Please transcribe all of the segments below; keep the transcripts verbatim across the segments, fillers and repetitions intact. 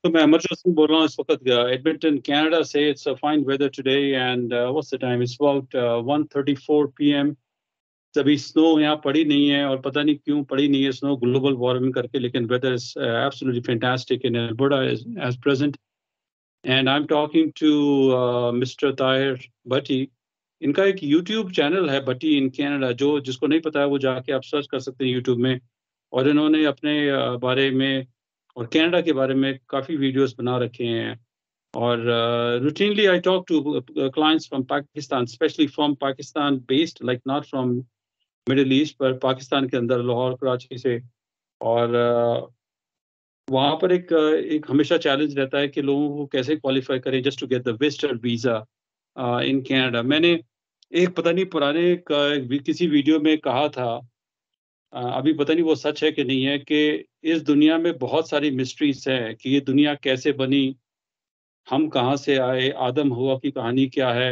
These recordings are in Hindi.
तो मैं अमरजोत सिंह बोल रहा हूँ इस वक्त एडमिंटन कनाडा से। It's a fine weather today and what's the time, it's about one thirty four PM. तभी स्नो यहाँ पड़ी नहीं है और पता नहीं क्यों पड़ी नहीं है स्नो, ग्लोबल वार्मिंग करके, लेकिन weather is absolutely fantastic in Alberta as present. And I am talking to mister Tahir Bhatti. इनका एक यूट्यूब चैनल है भट्टी इन कनाडा, जो जिसको नहीं पता है वो जाके आप सर्च कर सकते हैं यूट्यूब में। और इन्होंने अपने uh, बारे में और कनाडा के बारे में काफ़ी वीडियोस बना रखे हैं। और routinely I talk to uh, clients from Pakistan, especially from Pakistan based, like not from Middle East, पर पाकिस्तान के अंदर लाहौर कराची से। और uh, वहाँ पर एक uh, एक हमेशा चैलेंज रहता है कि लोगों को कैसे क्वालिफाई करें just to get the visitor visa in Canada. मैंने एक पता नहीं पुराने क- किसी वीडियो में कहा था, uh, अभी पता नहीं वो सच है कि नहीं है, कि इस दुनिया में बहुत सारी मिस्ट्रीज है कि ये दुनिया कैसे बनी, हम कहाँ से आए, आदम हवा की कहानी क्या है,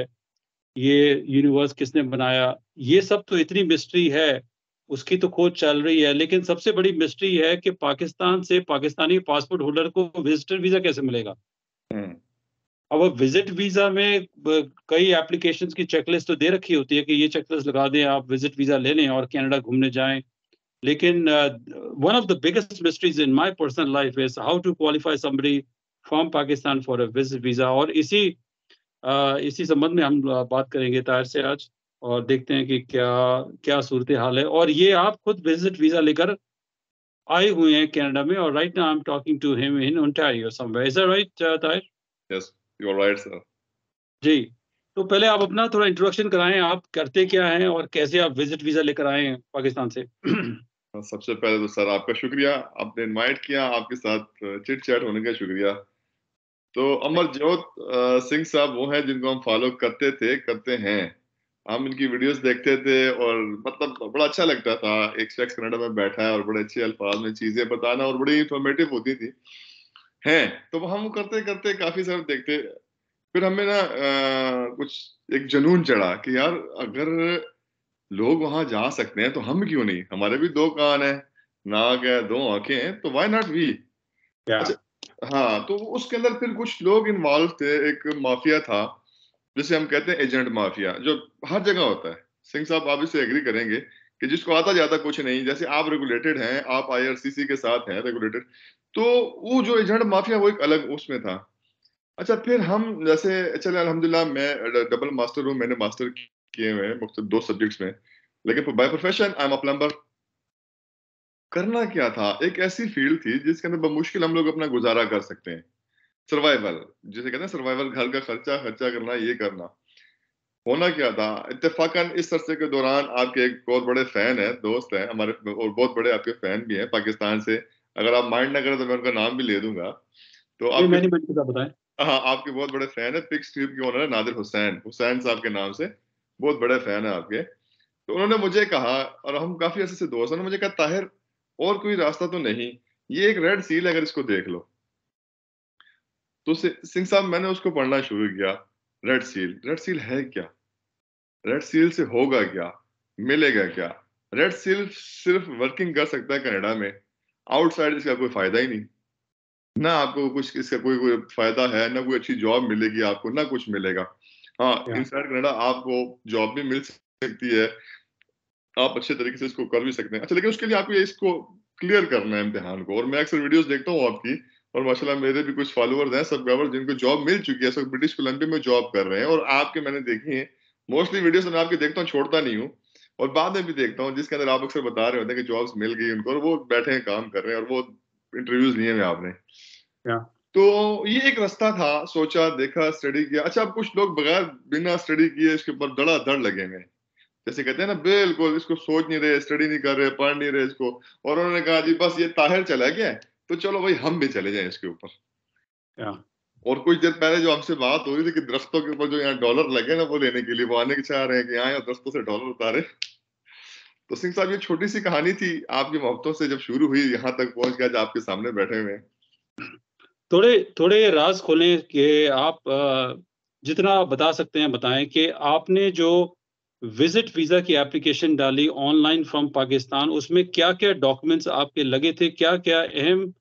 ये यूनिवर्स किसने बनाया, ये सब तो इतनी मिस्ट्री है, उसकी तो खोज चल रही है। लेकिन सबसे बड़ी मिस्ट्री है कि पाकिस्तान से पाकिस्तानी पासपोर्ट होल्डर को विजिटर वीजा कैसे मिलेगा। हम्म अब विजिट वीजा में ब- कई एप्लीकेशंस की चेकलिस्ट तो दे रखी होती है कि ये चेकलिस्ट लगा दें, आप विजिट वीजा ले लें और कनाडा घूमने जाएं। लेकिन one of the biggest mysteries in my personal life is how to qualify somebody from Pakistan for a visit visa. और इसी अ, इसी संबंध में हम अ, बात करेंगे ताहिर से आज, और देखते हैं कि क्या क्या सूरत हाल है। और ये आप खुद विजिट वीजा लेकर आए हुए हैं कनाडा में, और right now I am talking to him in Ontario somewhere. Is that right Tahir? Yes, you are right sir. जी। तो पहले आप अपना थोड़ा इंट्रोडक्शन कराएं, आप करते क्या हैं और कैसे आप विजिट वीजा लेकर आए हैं पाकिस्तान से। सबसे पहले तो सर आपका शुक्रिया, आपने इनवाइट किया, आपके साथ चिट चैट होने का शुक्रिया। तो अमरजोत अ, सिंह साहब वो हैं जिनको हम फॉलो करते थे, करते हैं। हम इनकी वीडियोस देखते थे और मतलब बड़ा अच्छा लगता था, एक शख्स कनाडा में बैठा है और बड़े अच्छे अल्फाज में चीजें बताना, और बड़ी इंफॉर्मेटिव होती थी हैं। तो वो हम करते करते काफी सारे देखते। फिर हमें ना अ, कुछ एक जुनून चढ़ा कि यार अगर लोग वहां जा सकते हैं तो हम क्यों नहीं, हमारे भी दो कान है, नाक है, दो आंखें हैं, तो व्हाई नॉट वी। क्या? अच्छा, हाँ, तो उसके अंदर फिर कुछ लोग इन्वॉल्व थे, एक माफिया था जिसे हम कहते हैं एजेंट माफिया, जो हर जगह होता है। सिंह साहब आप इससे एग्री करेंगे कि जिसको आता जाता कुछ नहीं, जैसे आप रेगुलेटेड हैं, आप आईआरसीसी के साथ हैं रेगुलेटेड, तो वो जो एजेंट माफिया वो एक अलग उसमें था। अच्छा, फिर हम जैसे चले अल्हम्दुलिल्लाह, मैं डबल मास्टर हूँ, मैंने मास्टर किए हुए हैं मुख्तलिफ दो सब्जेक्ट्स में, लेकिन by profession I am a plumber. करना क्या था, एक ऐसी फील्ड थी जिसके अंदर बमुश्किल हम लोग अपना गुजारा कर सकते हैं, सर्वाइवल जिसे कहते हैं, सर्वाइवल, घर का खर्चा खर्चा करना, ये करना। होना क्या था, इत्तेफाकन इस अरसे के दौरान आपके एक बहुत बड़े फैन है, दोस्त हैं हमारे, और बहुत बड़े आपके फैन भी हैं पाकिस्तान से। अगर आप माइंड ना करें तो मैं उनका नाम भी ले दूंगा। तो नहीं, आपके, मैंने मैंने पता बताएं। हाँ, आपके बहुत बड़े फैन है, पिक स्ट्रीप के ओनर है नादिर हुसैन, हुसैन साहब के नाम से बहुत बड़े फैन है आपके। तो उन्होंने मुझे कहा, और हम काफी ऐसे से दोस्त हैं, उन्होंने मुझे कहा ताहिर और कोई रास्ता तो नहीं, ये एक रेड सील है, अगर इसको देख लो। तो सि- सिंह साहब मैंने उसको पढ़ना शुरू किया। रेड सील, रेड सील है क्या, रेड सील से होगा क्या, मिलेगा क्या। रेड सील सिर्फ वर्किंग कर सकता है कनाडा में, आउटसाइड इसका कोई फायदा ही नहीं। ना आपको कुछ इसका कोई कोई फायदा है, ना कोई अच्छी जॉब मिलेगी आपको, ना कुछ मिलेगा। हाँ, क्या? इनसाइड कनाडा आपको जॉब भी मिल सकती है, आप अच्छे तरीके से इसको कर भी सकते हैं। अच्छा, लेकिन उसके लिए आपको ये इसको क्लियर करना है इम्तिहान को। और मैं अक्सर वीडियोस देखता हूँ आपकी, और माशाल्लाह मेरे भी कुछ फॉलोअर्स हैं सब्सक्राइबर जिनको जॉब मिल चुकी है, सब ब्रिटिश कोलंबिया में जॉब कर रहे हैं, और आपके मैंने देखी है मोस्टली वीडियोस, मैं आपके देखता हूँ, छोड़ता नहीं हूँ, और बाद में भी देखता हूँ, जिसके अंदर आप अक्सर बता रहे होते हैं कि जॉब्स मिल गई उनको, और वो बैठे हैं काम कर रहे हैं, और वो इंटरव्यूज लिए हैं आपने। क्या? तो ये एक रास्ता था, सोचा, देखा, स्टडी किया। अच्छा, अब कुछ लोग बगैर बिना स्टडी किए इसके ऊपर धड़ाधड़ लगे हुए हैं, जैसे कहते हैं ना, बिल्कुल इसको सोच नहीं रहे, स्टडी नहीं कर रहे, पढ़ नहीं रहे इसको, और उन्होंने कहा जी बस ये ताहिर चला गया है, तो चलो भाई हम भी चले जाएं इसके ऊपर। क्या? और कुछ देर पहले जो हमसे बात हो रही थी कि दरख्तों के ऊपर जो यहाँ डॉलर लगे ना, वो लेने के लिए वो आने की चाह रहे हैं कि यहाँ दरख्तों से डॉलर उतारे। तो सिंह साहब, ये छोटी सी कहानी थी आपकी मोहब्बतों से, जब शुरू हुई यहाँ तक पहुंच गया, आज आपके सामने बैठे हुए हैं। थोड़े थोड़े राज खोलें कि आप अ, जितना बता सकते हैं बताएं कि आपने जो विजिट वीजा की एप्लीकेशन डाली ऑनलाइन फ्रॉम पाकिस्तान, उसमें क्या क्या डॉक्यूमेंट्स आपके लगे थे, क्या क्या अहम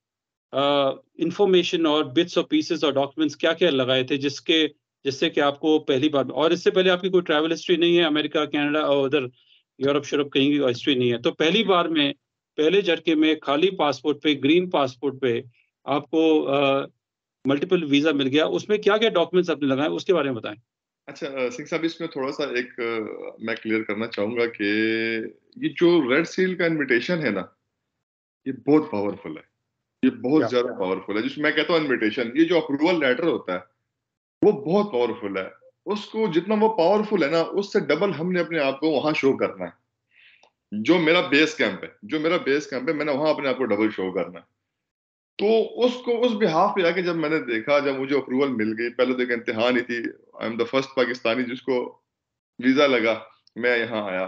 इंफॉर्मेशन और बिट्स और पीसेस और डॉक्यूमेंट्स क्या क्या लगाए थे जिसके जिससे कि आपको पहली बार, और इससे पहले आपकी कोई ट्रैवल हिस्ट्री नहीं है, अमेरिका कनाडा और उधर यूरोप शूरोप कहीं की हिस्ट्री नहीं है, तो पहली बार में पहले झटके में खाली पासपोर्ट पे, ग्रीन पासपोर्ट पे आपको मल्टीपल वीजा मिल गया, उसमें क्या क्या डॉक्यूमेंट्स आपने लगाए उसके बारे में बताएं। अच्छा अ, सिंह साहब, इसमें थोड़ा सा एक अ, मैं क्लियर करना चाहूंगा कि ये जो रेड सील का इनविटेशन है ना, ये बहुत पावरफुल है। ये बहुत क्या ज्यादा पावरफुल है। जिसमें मैं कहता हूँ इनविटेशन, ये जो अप्रूवल लेटर होता है वो बहुत पावरफुल है। उसको जितना वो पावरफुल है ना, उससे डबल हमने अपने आप को वहां शो करना है। जो मेरा बेस कैंप है जो मेरा बेस कैंप है मैंने वहां अपने आप को डबल शो करना है। तो उसको उस बिहाफ पे आके जब मैंने देखा, जब मुझे अप्रूवल मिल गई, पहले तो एक इम्तिहान ही थी। I am the first Pakistani जिसको वीजा लगा, मैं यहाँ आया।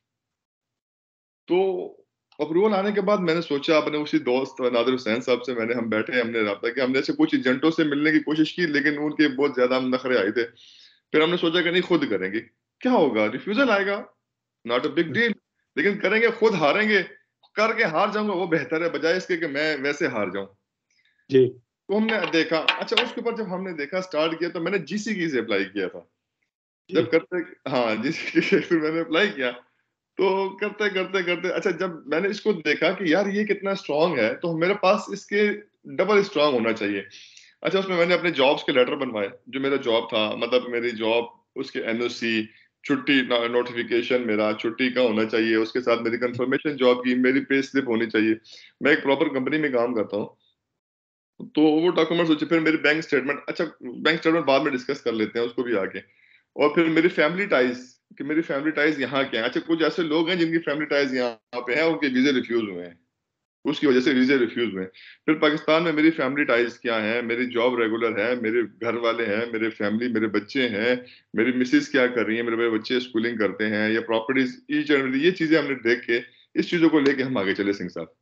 तो अप्रूवल आने के बाद मैंने सोचा, अपने उसी दोस्त नादिर हुसैन साहब से मैंने हम बैठे, हमने रहा कि हमने ऐसे कुछ एजेंटों से मिलने की कोशिश की, लेकिन उनके बहुत ज्यादा हम नखरे आए थे। फिर हमने सोचा कि नहीं, खुद करेंगे, क्या होगा, रिफ्यूजल आएगा, नॉट अ बिग डील, लेकिन करेंगे, खुद हारेंगे, करके हार जाऊंगा वो बेहतर है, बजाय इसके कि मैं वैसे हार जाऊं। जी तो हमने देखा, अच्छा उसके ऊपर जब हमने देखा, स्टार्ट किया, तो मैंने जीसी की से अप्लाई किया था। जी जब करते, हाँ, जीसी की से मैंने अप्लाई किया, तो करते करते करते अच्छा जब मैंने इसको देखा कि यार ये कितना स्ट्रांग है, तो मेरे पास इसके डबल स्ट्रांग होना चाहिए। अच्छा, उसमें मैंने अपने जॉब्स के लेटर बनवाए, जो मेरा जॉब था, मतलब मेरी जॉब, उसके एनओसी, छुट्टी नोटिफिकेशन, मेरा छुट्टी का होना चाहिए, उसके साथ मेरी कंफर्मेशन जॉब की, मेरी पे स्लिप होनी चाहिए। मैं एक प्रॉपर कंपनी में काम करता हूँ, तो वो डॉक्यूमेंट्स होते, फिर मेरी बैंक स्टेटमेंट। अच्छा, बैंक स्टेटमेंट बाद में डिस्कस कर लेते हैं उसको भी आगे। और फिर मेरी फैमिली टाइज, कि मेरी फैमिली टाइज यहाँ के हैं। अच्छा, कुछ ऐसे लोग हैं जिनकी फैमिली टाइज यहाँ पे है, उनके वीजे रिफ्यूज हुए हैं, उसकी वजह से वीजे रिफ्यूज हुए हैं। फिर पाकिस्तान में मेरी फैमिली टाइज क्या है, मेरी जॉब रेगुलर है, मेरे घर वाले हैं, मेरे फैमिली, मेरे बच्चे हैं, मेरी मिसेज क्या कर रही है, मेरे बच्चे स्कूलिंग करते हैं, या प्रॉपर्टीज, ईच एंड ये चीजें हमने देख के, इस चीजों को लेके हम आगे चले सिंह साहब।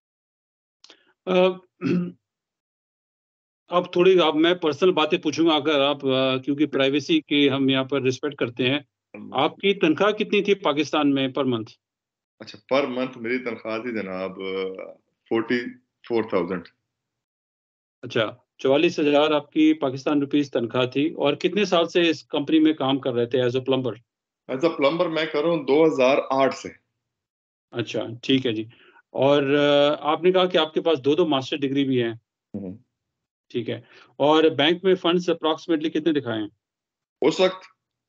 अ, अब थोड़ी, अब मैं पर्सनल बातें पूछूंगा अगर आप, अ, क्योंकि प्राइवेसी की हम यहाँ पर रिस्पेक्ट करते हैं। आपकी तनख्वाह कितनी थी पाकिस्तान में पर मंथ? अच्छा, पर मंथ मेरी तनख्वाह थी जनाब फोर्टी फोर थाउजेंड। अच्छा, चौवालीस हजार आपकी पाकिस्तान रुपीस तनख्वाह थी, और कितने साल से इस कंपनी में काम कर रहे थे as a plumber? As a plumber मैं कर रहा हूँ दो हज़ार आठ से। अच्छा, ठीक है जी। और अ, आपने कहा कि आपके पास दो दो मास्टर डिग्री भी हैं, हम्म। ठीक है। और बैंक में फंड्स अप्रॉक्सीमेटली कितने दिखाए हैं? उस वक्त,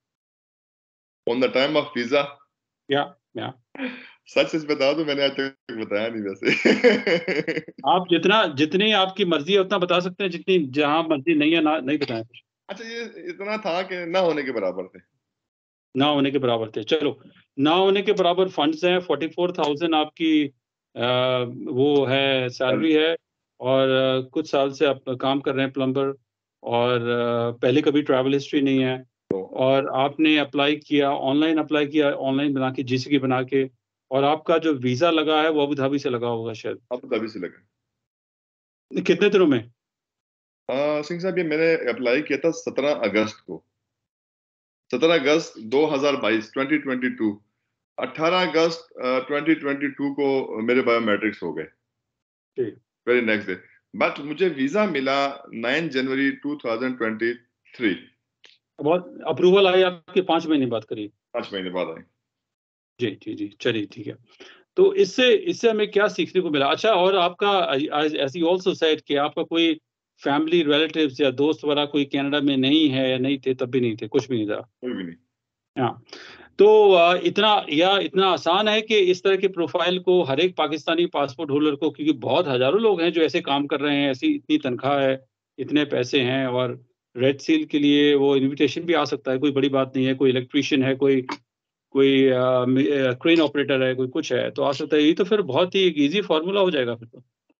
on the time of visa, या या सच सच बता दूं, मैंने आज तक बताया नहीं वैसे। आप जितना, जितनी आपकी मर्जी है उतना बता सकते हैं, जितनी जहां मर्जी नहीं है ना नहीं बताएं। अच्छा, ये इतना था कि ना होने के बराबर थे। ना होने के बराबर थे, चलो। ना होने के बराबर फंड्स हैं, फोर्टी फोर थाउजेंड आपकी आ, वो है, चल, सैलरी है। और अ, कुछ साल से आप काम कर रहे हैं प्लम्बर, और अ, पहले कभी ट्रैवल हिस्ट्री नहीं है। तो और आपने अप्लाई किया, ऑनलाइन अप्लाई किया, ऑनलाइन बना के, जीसी की बना के। और आपका जो वीजा लगा है वो अबू धाबी से लगा होगा शायद। अब तभी से लगा। कितने दिनों में? आ, सिंह साहब, ये मैंने अप्लाई किया था सत्रह अगस्त को। सत्रह अगस्त दो हज़ार बाईस, ट्वेंटी ट्वेंटी टू। अठारह अगस्त ट्वेंटी ट्वेंटी टू को मेरे बायोमेट्रिक्स हो गए, ठीक। Very next day. बट मुझे वीजा मिला nine January two thousand twenty three. बहुत अप्रूवल आई आपके पाँच महीने बाद करीब? पांच महीने बाद आई। जी, जी, जी। चलिए, ठीक है। तो इससे इससे हमें क्या सीखने को मिला? अच्छा, और आपका, as as you also said कि आपका कोई फैमिली रिलेटिव्स या दोस्त वगैरह कोई कनाडा में नहीं है, या नहीं थे, तब भी नहीं थे, कुछ भी नहीं था। कोई भी नहीं। हाँ, तो अ, इतना, या इतना आसान है कि इस तरह के प्रोफ़ाइल को हर एक पाकिस्तानी पासपोर्ट होल्डर को, क्योंकि बहुत हज़ारों लोग हैं जो ऐसे काम कर रहे हैं, ऐसी इतनी तनख्वाह है, इतने पैसे हैं, और रेड सील के लिए वो इन्विटेशन भी आ सकता है, कोई बड़ी बात नहीं है, कोई इलेक्ट्रीशियन है, कोई कोई अ, मे अ, क्रेन ऑपरेटर है, कोई कुछ है, तो आ सकता है। ये तो फिर बहुत ही एक ईज़ी फ़ॉर्मूला हो जाएगा फिर तो।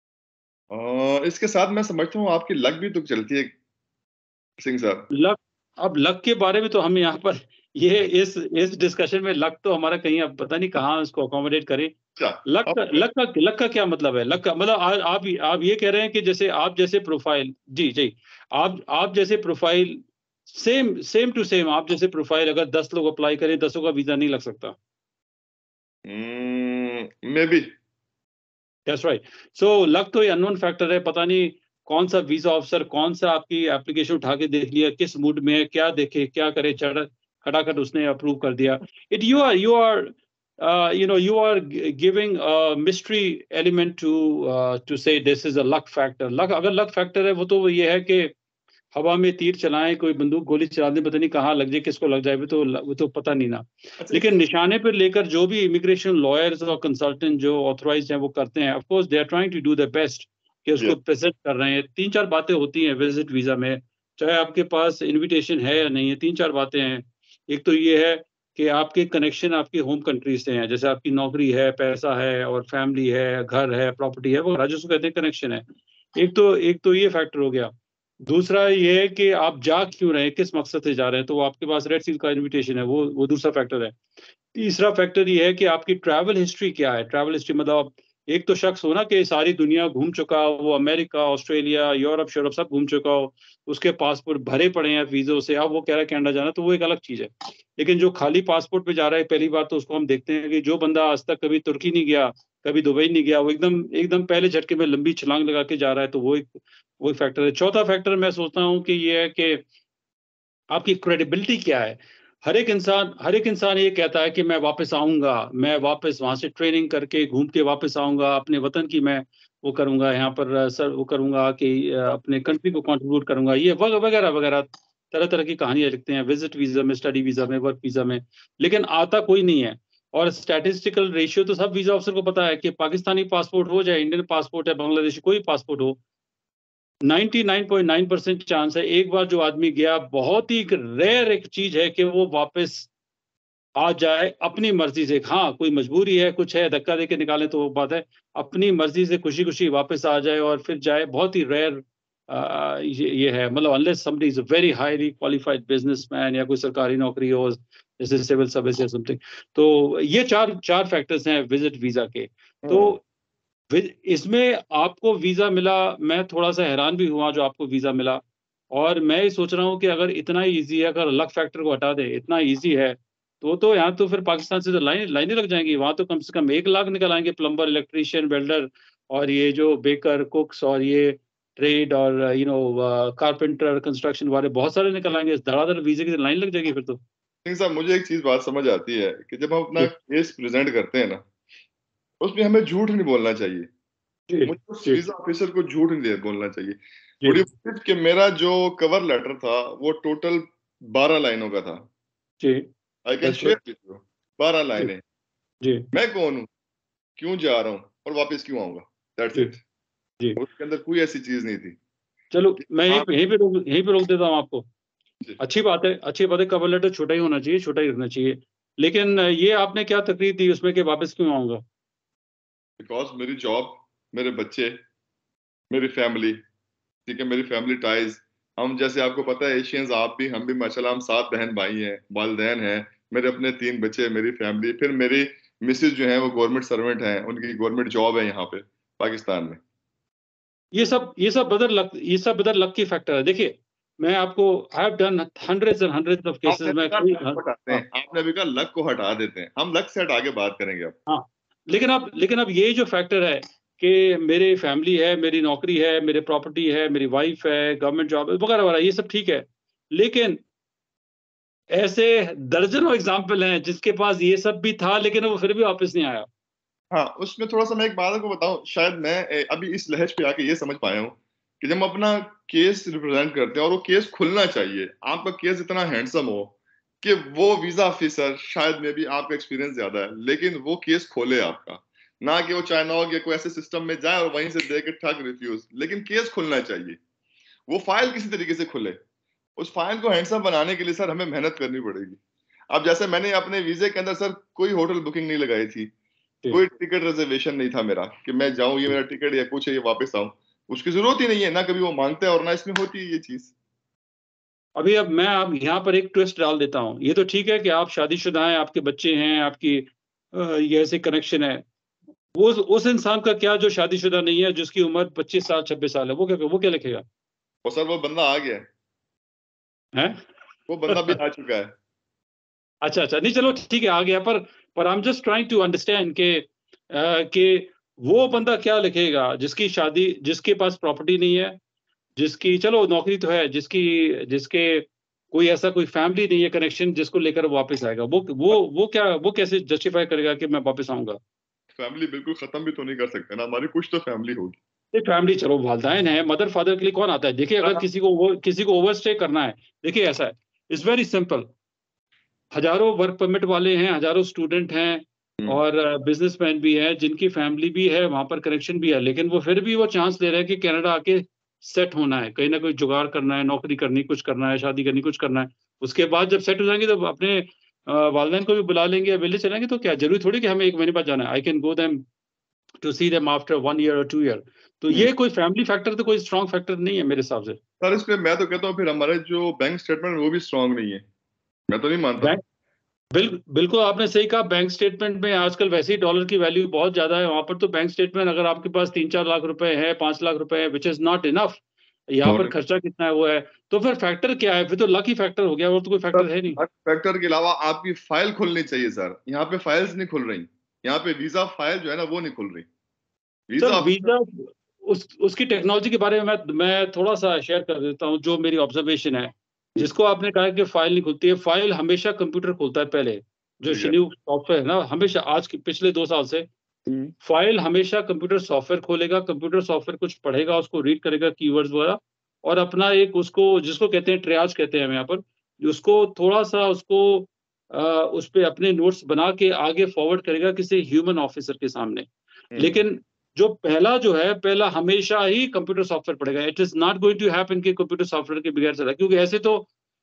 आ, इसके साथ मैं समझता हूँ आपकी लक भी तो चलती है सिंह साहब। लक, अब लक के बारे में तो हम यहाँ पर, ये इस इस डिस्कशन में लक तो हमारा कहीं, अब पता नहीं कहाँ इसको अकोमोडेट करें। अच्छा, लक का अब लक का लक का क्या मतलब है? लक का मतलब, आ, आप आप ये कह रहे हैं कि जैसे आप जैसे प्रोफाइल, जी जी, आप आप जैसे profile, same same to same आप जैसे प्रोफाइल अगर दस लोग अप्लाई करें, दसों का वीजा नहीं लग सकता? Maybe, that's right. So luck तो ये अननोन फैक्टर है, पता नहीं कौन सा वीजा ऑफिसर कौन सा आपकी एप्लीकेशन उठा के देख लिया, किस मूड में है, क्या देखे क्या करे, चढ़ खटाखट उसने अप्रूव कर दिया। It you are you are you know you are giving mystery element to to say this is a luck factor. Luck अगर लक फैक्टर है वो तो ये है कि हवा में तीर चलाएं, कोई बंदूक गोली चला दे, पता नहीं कहाँ लग जाए, किसको लग जाए, वो तो वो तो पता नहीं ना। अच्छा लेकिन एक निशाने पर लेकर जो भी इमिग्रेशन लॉयर्स और कंसल्टेंट जो ऑथराइज्ड हैं वो करते हैं, of course they are trying to do the best कि उसको ये प्रेजेंट कर रहे हैं। तीन चार बातें होती हैं विजिट वीजा में, चाहे आपके पास इनविटेशन है या नहीं है, तीन चार बातें हैं। एक तो ये है कि आपके कनेक्शन आपकी होम कंट्री से हैं, जैसे आपकी नौकरी है, पैसा है और फैमिली है, घर है, प्रॉपर्टी है, वो राज्य से कहते हैं कनेक्शन है। एक तो एक तो ये फैक्टर हो गया। दूसरा ये है कि आप जा क्यों रहे हैं, किस मकसद से जा रहे हैं, तो वो आपके पास रेड सील का इनविटेशन है, वो वो दूसरा फैक्टर है। तीसरा फैक्टर ये है कि आपकी ट्रैवल हिस्ट्री क्या है। ट्रैवल हिस्ट्री मतलब आप एक तो शख्स हो ना कि सारी दुनिया घूम चुका हो, वो अमेरिका, ऑस्ट्रेलिया, यूरोप शोरप सब घूम चुका हो, उसके पासपोर्ट भरे पड़े हैं वीज़ों से, अब वो कह रहा है कनाडा जाना, तो वो एक अलग चीज़ है। लेकिन जो खाली पासपोर्ट पे जा रहा है पहली बार, तो उसको हम देखते हैं कि जो बंदा आज तक कभी तुर्की नहीं गया, कभी दुबई नहीं गया, वो एकदम एकदम पहले झटके में लंबी छलांग लगा के जा रहा है, तो वो एक वो एक फैक्टर है। चौथा फैक्टर मैं सोचता हूँ कि ये है कि आपकी क्रेडिबिलिटी क्या है। हर एक इंसान हर एक इंसान ये कहता है कि मैं वापस आऊँगा, मैं वापस वहाँ से ट्रेनिंग करके घूम के वापस आऊँगा, अपने वतन की मैं वो करूँगा, यहाँ पर अ, सर वो करूँगा कि अ, अपने कंट्री को कंट्रीब्यूट करूँगा, ये वग वगैरह, वगैरह तरह-तरह की कहानियाँ लिखते हैं विज़िट वीज़ा में, स्टडी वीज़ा में, वर्क वीज़ा में, लेकिन आता कोई नहीं है। और स्टैटिस्टिकल रेशियो तो सब वीज़ा ऑफिसर को पता है कि पाकिस्तानी पासपोर्ट हो, चाहे इंडियन पासपोर्ट है, बांग्लादेशी कोई पासपोर्ट हो, निन्यानवे पॉइंट नौ परसेंट चांस है, एक बार जो आदमी गया, बहुत ही एक रेयर एक चीज है कि वो वापस आ जाए अपनी मर्जी से। हाँ, कोई मजबूरी है, कुछ है, धक्का देके निकालें तो वो बात है, अपनी मर्जी से खुशी-खुशी वापस आ जाए और फिर जाए, बहुत ही रेयर अ, ये ये है। मतलब unless somebody is a very highly qualified businessman या कोई सरकारी नौकरी हो, जैसे सिविल सर्विस या समथिंग। तो ये चार चार फैक्टर्स हैं विजिट वीज़ा के। तो हम्म फिर इसमें आपको वीज़ा मिला, मैं थोड़ा-सा हैरान भी हुआ जो आपको वीज़ा मिला, और मैं ये सोच रहा हूँ कि अगर इतना ईज़ी है, अगर लक फैक्टर को हटा दें, इतना ईज़ी है, तो तो यहाँ तो फिर पाकिस्तान से तो लाइन लाइनें लग जाएँगी, वहाँ तो कम से कम एक लाख निकल आएँगे प्लम्बर, इलेक्ट्रीशियन, वेल्डर और ये जो बेकर, कुक्स और ये ट्रेड और you know uh, carpenter, construction वाले बहुत सारे निकल आएँगे, धड़ाधड़ वीज़े की लाइन लग जाएगी फिर तो। सिंह साहब, मुझे एक चीज बात समझ आती है कि जब हम अपना जी, केस प्रेजेंट करते हैं ना, उसमें हमें झूठ नहीं बोलना चाहिए। जी, मुझे उस जी, वीजा ऑफिसर को झूठ नहीं दे- बोलना चाहिए। जी, वुड यू बिलीव कि मेरा जो कवर लेटर था वो टोटल बारह लाइनों का था। जी, I can that's share good. With you. बारह जी, लाइनें। जी, मैं कौन हूँ, क्यों जा रहा हूँ और वापस क्यों आऊंगा, दैट्स जी, इट। जी। उसके अंदर कोई ऐसी चीज नहीं थी चलो कि मैं यहीं आप पे यहीं पे रोक यहीं पे रोक देता हूँ आपको। जी, अच्छी बात है, अच्छी बात है, कवर लेटर छोटा ही होना चाहिए, छोटा ही रखना चाहिए। लेकिन अ, ये आपने क्या तकरीर दी उसमें कि वापस क्यों आऊँगा? बिकॉज मेरी जॉब, मेरे बच्चे, मेरी फैमिली, ठीक है, मेरी फैमिली टाइज। हम जैसे आपको पता है एशियंस, आप भी हम भी माशाल्लाह हम सात बहन भाई हैं, वालिदैन हैं, मेरे अपने तीन बच्चे, मेरी फैमिली, फिर मेरी मिसेज जो है वो गवर्नमेंट सर्वेंट हैं, उनकी गवर्नमेंट जॉब है यहाँ पे पाकिस्तान में। ये सब ये सब बदर लक ये सब बदर लक की फैक्टर है। देखिए, मैं आपको I have done hundreds and hundreds of आपने केसेज़ भी में कहा कई लक हाँ, को हटाते हाँ, हैं, आपने भी कहा लक को हटा देते हैं, हम लक से हटा के बात करेंगे अब। हाँ। लेकिन अब लेकिन अब ये जो फैक्टर है कि मेरी फैमिली है, मेरी नौकरी है, मेरी प्रॉपर्टी है, मेरी वाइफ है, गवर्नमेंट जॉब है, वगैरह-वगैरह, ये सब ठीक है। लेकिन ऐसे दर्जनों एग्ज़ाम्पल हैं जिसके पास ये सब भी था लेकिन वो फिर भी वापस नहीं आया। हाँ, उसमें थोड़ा-सा मैं एक बात आपको बताऊँ, शायद मैं ए, अभी इस लहज पे आके ये समझ पाया हूँ कि जब हम अपना केस रिप्रेजेंट करते हैं और वो केस खुलना चाहिए, आपका केस इतना हैंडसम हो कि वो वीज़ा ऑफिसर, शायद मे बी आपका एक्सपीरियंस ज़्यादा है, लेकिन वो केस खोले आपका। ना कि वो चाइना हो या कोई ऐसे सिस्टम में जाए और वहीं से दे के ठग रिफ्यूज़, लेकिन केस खुलना चाहिए। वो फाइल किसी तरीके से खुले। उस फाइल को हैंडसम बनाने के लिए सर हमें मेहनत करनी पड़ेगी। अब जैसे मैंने अपने वीज़े के अंदर सर कोई होटल बुकिंग नहीं लगाई थी। जी, कोई टिकट रिजर्वेशन नहीं था मेरा कि मैं जाऊँ, ये जी। मेरा टिकट या कुछ है, ये वापस आऊँ। उसकी ज़रूरत ही नहीं है, ना कभी वो माँगते हैं और ना इसमें होती है ये चीज़। अभी अब मैं अब यहाँ पर एक ट्विस्ट डाल देता हूँ। ये तो ठीक है कि आप शादीशुदा हैं, आपके बच्चे हैं, आपकी अ, ये ऐसे कनेक्शन है। वो उस उस इंसान का क्या जो शादीशुदा नहीं है, जिसकी उम्र पच्चीस साल, छब्बीस साल है, वो क्या वो क्या लिखेगा? और सर वो बंदा आ गया है, हैं? वो बंदा भी आ चुका है। अच्छा, अच्छा। नहीं चलो ठीक है, आ गया, पर पर I am just trying to understand कि अ, कि वो बंदा क्या लिखेगा जिसकी शादी, जिसके पास प्रॉपर्टी नहीं है, जिसकी चलो नौकरी तो है, जिसकी जिसके कोई ऐसा कोई फैमिली नहीं है कनेक्शन जिसको लेकर वो वापस आएगा, वो वो वो क्या, वो कैसे जस्टिफाई करेगा कि मैं वापस आऊंगा? फैमिली बिल्कुल खत्म भी तो नहीं कर सकते ना, हमारी कुछ तो फैमिली होगी। ये फैमिली चलो वालदाइन है, मदर फादर के लिए कौन आता है? देखिए अगर हाँ, किसी को वो किसी को ओवरस्टे करना है, देखिए ऐसा है, इट्स वेरी सिंपल। हजारों वर्क परमिट वाले हैं, हजारों स्टूडेंट हैं हम्म, और बिजनेसमैन भी हैं जिनकी फैमिली भी है, वहां पर कनेक्शन भी है, लेकिन वो फिर भी वो चांस ले रहे हैं कि कनाडा आके सेट होना है, कहीं ना कहीं जुगाड़ करना है, नौकरी करनी, कुछ करना है, शादी करनी, कुछ करना है। उसके बाद जब सेट हो जाएंगे तो अपने अ, वालिदैन को भी बुला लेंगे या मिलने चलेंगे, तो क्या जरूरी थोड़ी कि हमें एक महीने बाद जाना है। I can go them to see them after one year और टू ईयर। तो हम्म। ये कोई फैमिली फैक्टर तो कोई स्ट्रॉन्ग फैक्टर नहीं है मेरे हिसाब से। सर इस पे मैं तो कहता हूँ फिर हमारे जो बैंक स्टेटमेंट वो भी स्ट्रांग नहीं है, मैं तो नहीं मानता। बैंक बिल, बिल्कुल आपने सही कहा। बैंक स्टेटमेंट में आजकल वैसे ही डॉलर की वैल्यू बहुत ज्यादा है, वहां पर तो बैंक स्टेटमेंट अगर आपके पास तीन चार लाख रुपए है, पांच लाख रुपए है, विच इज नॉट इनफ, यहाँ पर नॉट खर्चा कितना है वो है, तो फिर फैक्टर क्या है? फिर तो लकी फैक्टर हो गया, और तो कोई सर, फैक्टर है नहीं। फैक्टर के अलावा आपकी फाइल खुलनी चाहिए सर, यहाँ पे फाइल्स नहीं खुल रही। यहाँ पे वीजा फाइल जो है ना वो नहीं खुल रही। सर वीजा वीजा, उस उसकी टेक्नोलॉजी के बारे में मैं मैं थोड़ा सा शेयर कर देता हूँ जो मेरी ऑब्जर्वेशन है। जिसको आपने कहा कि फाइल नहीं खुलती है, फाइल हमेशा कंप्यूटर खोलता है पहले। जो ठीक है। शिन्यू सॉफ्टवेयर है ना, हमेशा आज के पिछले दो साल से हम्म, फाइल हमेशा कंप्यूटर सॉफ्टवेयर खोलेगा, कंप्यूटर सॉफ्टवेयर कुछ पढ़ेगा, उसको रीड करेगा कीवर्ड्स वगैरह, और अपना एक उसको जिसको कहते हैं ट्रियाज कहते हैं हम यहाँ पर, उसको थोड़ा सा उसको आ, उस पे अपने नोट्स बना के आगे फॉरवर्ड करेगा किसी ह्यूमन ऑफिसर के सामने। हम्म, लेकिन जो पहला जो है, पहला हमेशा ही कंप्यूटर सॉफ्टवेयर पड़ेगा। It is not going to happen कि कंप्यूटर सॉफ्टवेयर के बगैर चला, क्योंकि ऐसे तो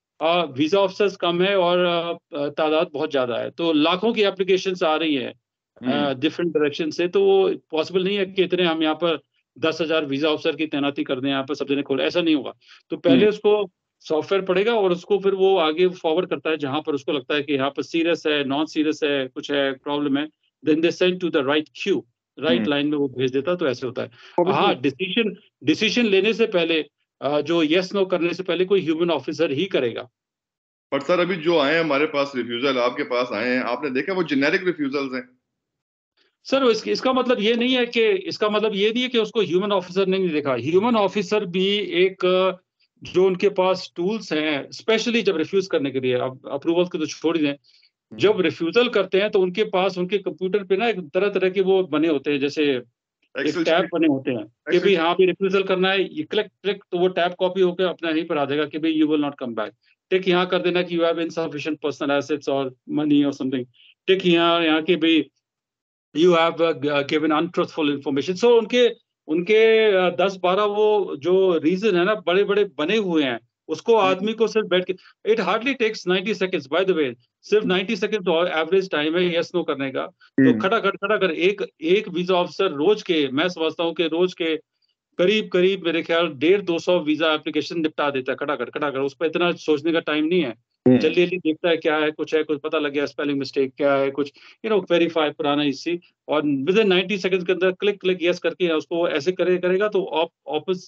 वीजा ऑफिसर्स कम है और अ, तादाद बहुत ज्यादा है, तो लाखों की एप्लीकेशंस आ रही हैं हम्म, डिफरेंट डायरेक्शन से, तो वो पॉसिबल नहीं है कि इतने हम यहाँ पर दस हजार वीजा ऑफिसर की तैनाती कर दें यहाँ पर सब जने खोले, ऐसा नहीं होगा। तो हम्म, पहले उसको सॉफ्टवेयर पड़ेगा और उसको फिर वो आगे फॉरवर्ड करता है जहां पर उसको लगता है कि यहाँ पर सीरियस है, नॉन सीरियस है, कुछ है, प्रॉब्लम है, then they send to the right queue, right hmm. Line में वो भेज देता है। तो ऐसे होता है। Obviously, हाँ, डिसीजन डिसीजन लेने से पहले अ, जो यस नो करने से पहले कोई ह्यूमन ऑफिसर ही करेगा। पर सर अभी जो आए हैं हमारे पास रिफ्यूजल, आपके पास आए हैं, आपने देखा वो जेनेरिक रिफ्यूजल्स हैं। सर इस, इसका मतलब ये नहीं है कि इसका मतलब ये नहीं है कि उसको ह्यूमन ऑफिसर ने नहीं देखा। ह्यूमन ऑफिसर भी एक अ, जो उनके पास टूल्स हैं स्पेशली जब रिफ्यूज करने के लिए, अब अप्रूवल को तो छोड़ ही दें, हम्म, जब रिफ्यूजल करते हैं तो उनके पास उनके कंप्यूटर पे ना एक तरह तरह के वो बने होते हैं, जैसे एक एक्सेल टैब शीट, बने होते हैं कि एक्सेल भाई शीट। हाँ भी रिफ्यूजल करना है, ये क्लिक क्लिक तो वो टैब कॉपी होकर अपना यहीं पर आ जाएगा कि भाई you will not come back. Tick यहाँ कर देना कि you have insufficient personal assets और मनी और समथिंग। टिक यहाँ यहाँ के भाई you have given untruthful information. So उनके उनके uh, दस बारह वो जो रीजन है ना, बड़े बड़े बने हुए हैं, उसको हम्म, आदमी को सिर्फ बैठ के, it hardly takes ninety seconds by the way, सिर्फ नाइंटी सेकंड्स तो एवरेज टाइम है यस नो करने का। तो हम्म, खड़ा कर खड़ा कर एक एक वीजा ऑफिसर रोज के, मैं समझता हूँ कि रोज के करीब करीब मेरे ख्याल डेढ़ दो सौ वीजा एप्लीकेशन निपटा देता है, खटाखट खटाखट। उस पर इतना सोचने का टाइम नहीं है। हम्म, जल्दी जल्दी देखता है क्या है, कुछ है, कुछ पता लग गया, स्पेलिंग मिस्टेक क्या है, कुछ यू नो वेरीफाई पुराना इसी, और विद इन नाइंटी सेकंड्स के अंदर क्लिक क्लिक यस करके उसको ऐसे करे करेगा तो ऑफिस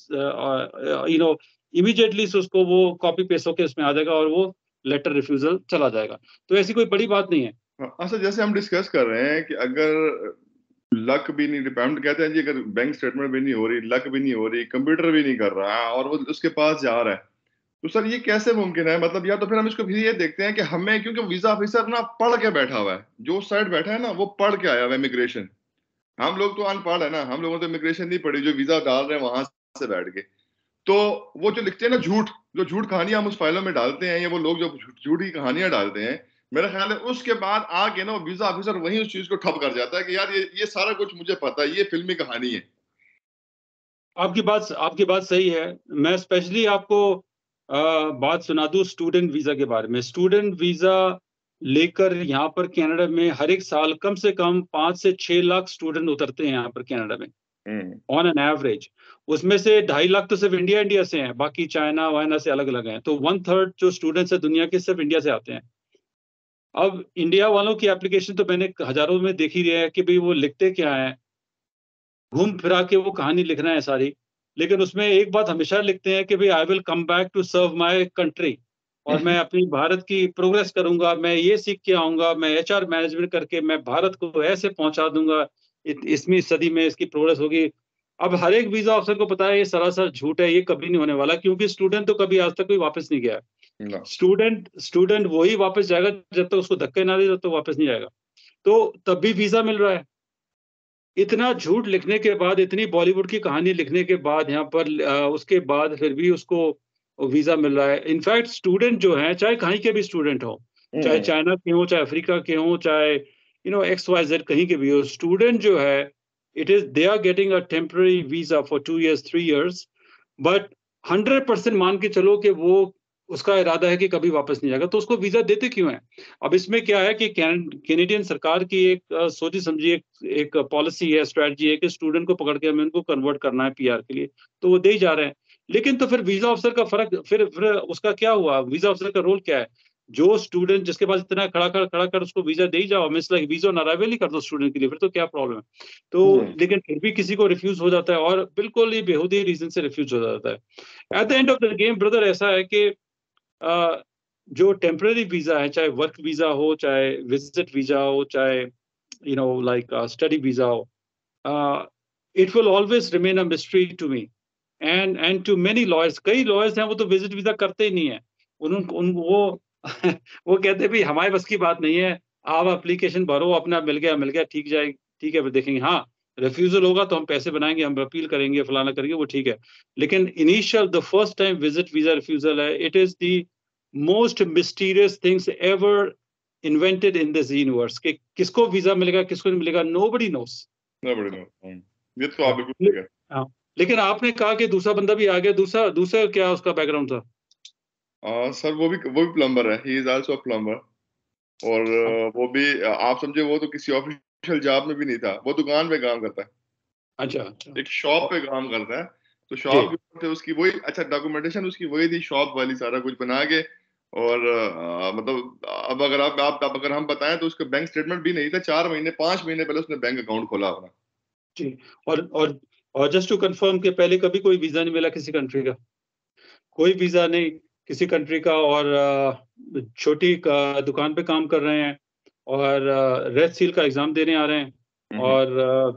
यू नो इमीडिएटली से उसको वो कॉपी पेस्ट होकर इसमें आ जाएगा और वो लेटर रिफ्यूजल चला जाएगा। तो ऐसी कोई बड़ी बात नहीं है। हाँ। अच्छा, जैसे हम डिस्कस कर रहे हैं कि अगर लक भी नहीं, डिपेंड कहते हैं जी, अगर बैंक स्टेटमेंट भी नहीं हो रही, लक भी नहीं हो रही, कंप्यूटर भी नहीं कर रहा और वो उसके पास जा रहा है, तो सर ये कैसे मुमकिन है? मतलब या तो फिर हम इसको फिर ये देखते हैं कि हमें, क्योंकि वीजा ऑफिसर ना पढ़ के बैठा हुआ है, जो साइड बैठा है ना वो पढ़ के आया हुआ है इमिग्रेशन। हम लोग तो अनपढ़ है ना, हम लोगों ने तो इमिग्रेशन नहीं पढ़ी, जो वीजा डाल रहे हैं वहां से बैठ के। तो वो जो लिखते हैं ना झूठ, जो झूठ कहानियां हम उस फाइलों में डालते हैं, या वो लोग जो झूठी कहानियां डालते हैं, मेरा ख्याल है उसके बाद आके ना वो वीजा ऑफिसर वही उस चीज को ठप कर जाता है कि यार ये ये सारा कुछ मुझे पता है, ये फिल्मी कहानी है। आपकी बात आपकी बात सही है। मैं स्पेशली आपको अ, बात सुना दूं स्टूडेंट वीजा के बारे में। स्टूडेंट वीजा लेकर यहाँ पर कनाडा में हर एक साल कम से कम पांच से छह लाख स्टूडेंट उतरते हैं यहाँ पर कनाडा में, हम्म, ऑन एन एवरेज। उसमें से ढाई लाख तो सिर्फ इंडिया इंडिया से हैं, बाकी चाइना वाइना से अलग अलग हैं, तो वन थर्ड जो स्टूडेंट्स है दुनिया के सिर्फ इंडिया से आते हैं। अब इंडिया वालों की एप्लीकेशन तो मैंने हजारों में देखी है कि भाई वो लिखते क्या है, घूम फिरा के वो कहानी लिखना है सारी, लेकिन उसमें एक बात हमेशा लिखते हैं कि भाई I will come back to serve my country, और मैं अपनी भारत की प्रोग्रेस करूंगा, मैं ये सीख के आऊंगा, मैं एचआर मैनेजमेंट करके मैं भारत को ऐसे पहुंचा दूंगा, इसवीं सदी में इसकी प्रोग्रेस होगी। अब हर एक वीजा ऑफिसर को पता है ये सरासर झूठ है, ये कभी नहीं होने वाला, क्योंकि स्टूडेंट तो कभी आज तक कोई वापस नहीं गया। ना। स्टूडेंट स्टूडेंट वही वापस जाएगा जब तक उसको धक्के ना दे, तब तक वापस नहीं जाएगा। तो तब भी वीजा मिल रहा है। इतना झूठ लिखने के बाद, इतनी बॉलीवुड की कहानी लिखने के बाद, यहाँ पर अ, उसके बाद फिर भी उसको वीजा मिल रहा है। इनफैक्ट स्टूडेंट जो हैं, चाहे कहीं के भी स्टूडेंट हो, चाहे हम्म, चाइना के हो, चाहे अफ्रीका के हो, चाहे you know X Y Z कहीं के भी हो, स्टूडेंट जो है, it is they are getting a temporary visa for two years three years, but hundred percent मान के चलो कि वो उसका इरादा है कि कभी वापस नहीं जाएगा, तो उसको वीजा देते क्यों है? अब इसमें क्या है कि कैनेडियन सरकार की एक अ, सोची समझी एक एक पॉलिसी है, स्ट्रेटजी है कि स्टूडेंट को पकड़ के हमें उनको कन्वर्ट करना है पीआर के लिए, तो वो दे ही जा रहे हैं। लेकिन तो फिर वीजा ऑफिसर का फर्क, फिर फिर उसका क्या हुआ? वीजा ऑफिसर का रोल क्या है? जो स्टूडेंट जिसके पास इतना खड़ा कर खड़ा कर उसको वीजा दे ही जाओ, means like visa on arrival ही कर दो स्टूडेंट के लिए, फिर तो क्या प्रॉब्लम है? तो हम्म, लेकिन फिर भी किसी को रिफ्यूज हो जाता है, और बिल्कुल ही बेहूदी रीजन से रिफ्यूज हो जाता है। At the end of the game brother, ऐसा है कि अ, जो टेम्पररी वीजा है, चाहे वर्क वीजा हो, चाहे विजिट वीजा हो, चाहे you know like study visa हो, it will always remain a mystery to me and and to many lawyers. कई लॉयर्स हैं वो तो विजिट वीजा करते ही नहीं है। उन, उन वो वो कहते हैं भाई हमारे बस की बात नहीं है, आप एप्लीकेशन भरो, अपना मिल गया मिल गया, ठीक जाए ठीक है, फिर देखेंगे। हाँ, रिफ्यूजल होगा तो हम पैसे बनाएंगे, हम अपील करेंगे, फलाना करेंगे, वो ठीक है। लेकिन initial the first time visit visa refusal है, it is the most mysterious things ever invented in this universe, कि किसको वीजा मिलेगा किसको नहीं मिलेगा, नोबडी नोस। ना बड़े ना। हम्म, ये तो आप हाँ बिल्कुल ले- ठीक है। हाँ, लेकिन आपने कहा कि दूसरा बंदा भी आ गया, दूसरा दूसरा क्या उसका बैकग्राउंड था? आ, सर वो भी वो भी प्लम्बर है, ही इज आल्सो प्लम्बर। और आ, वो भी आ, आप समझे, वो तो किसी ऑफिशियल जॉब में भी नहीं था, वो दुकान पे काम करता है, अच्छा अच्छा। एक शॉप और- पे काम करता है। तो जी। शॉप के ऊपर थे उसकी वही, अच्छा डॉक्यूमेंटेशन उसकी वही थी, शॉप वाली सारा कुछ बना के। और आ, मतलब अब अगर आप, आप अब अगर हम बताएं तो उसका बैंक स्टेटमेंट भी नहीं था, चार महीने पांच महीने पहले उसने बैंक अकाउंट खोला अपना। जी। और और और जस्ट टू कंफर्म के पहले कभी कोई वीजा नहीं मिला किसी कंट्री का, कोई वीजा नहीं किसी कंट्री का, और अ, छोटी का दुकान पे काम कर रहे हैं, और रेड सील का एग्जाम देने आ रहे हैं, हम्म, और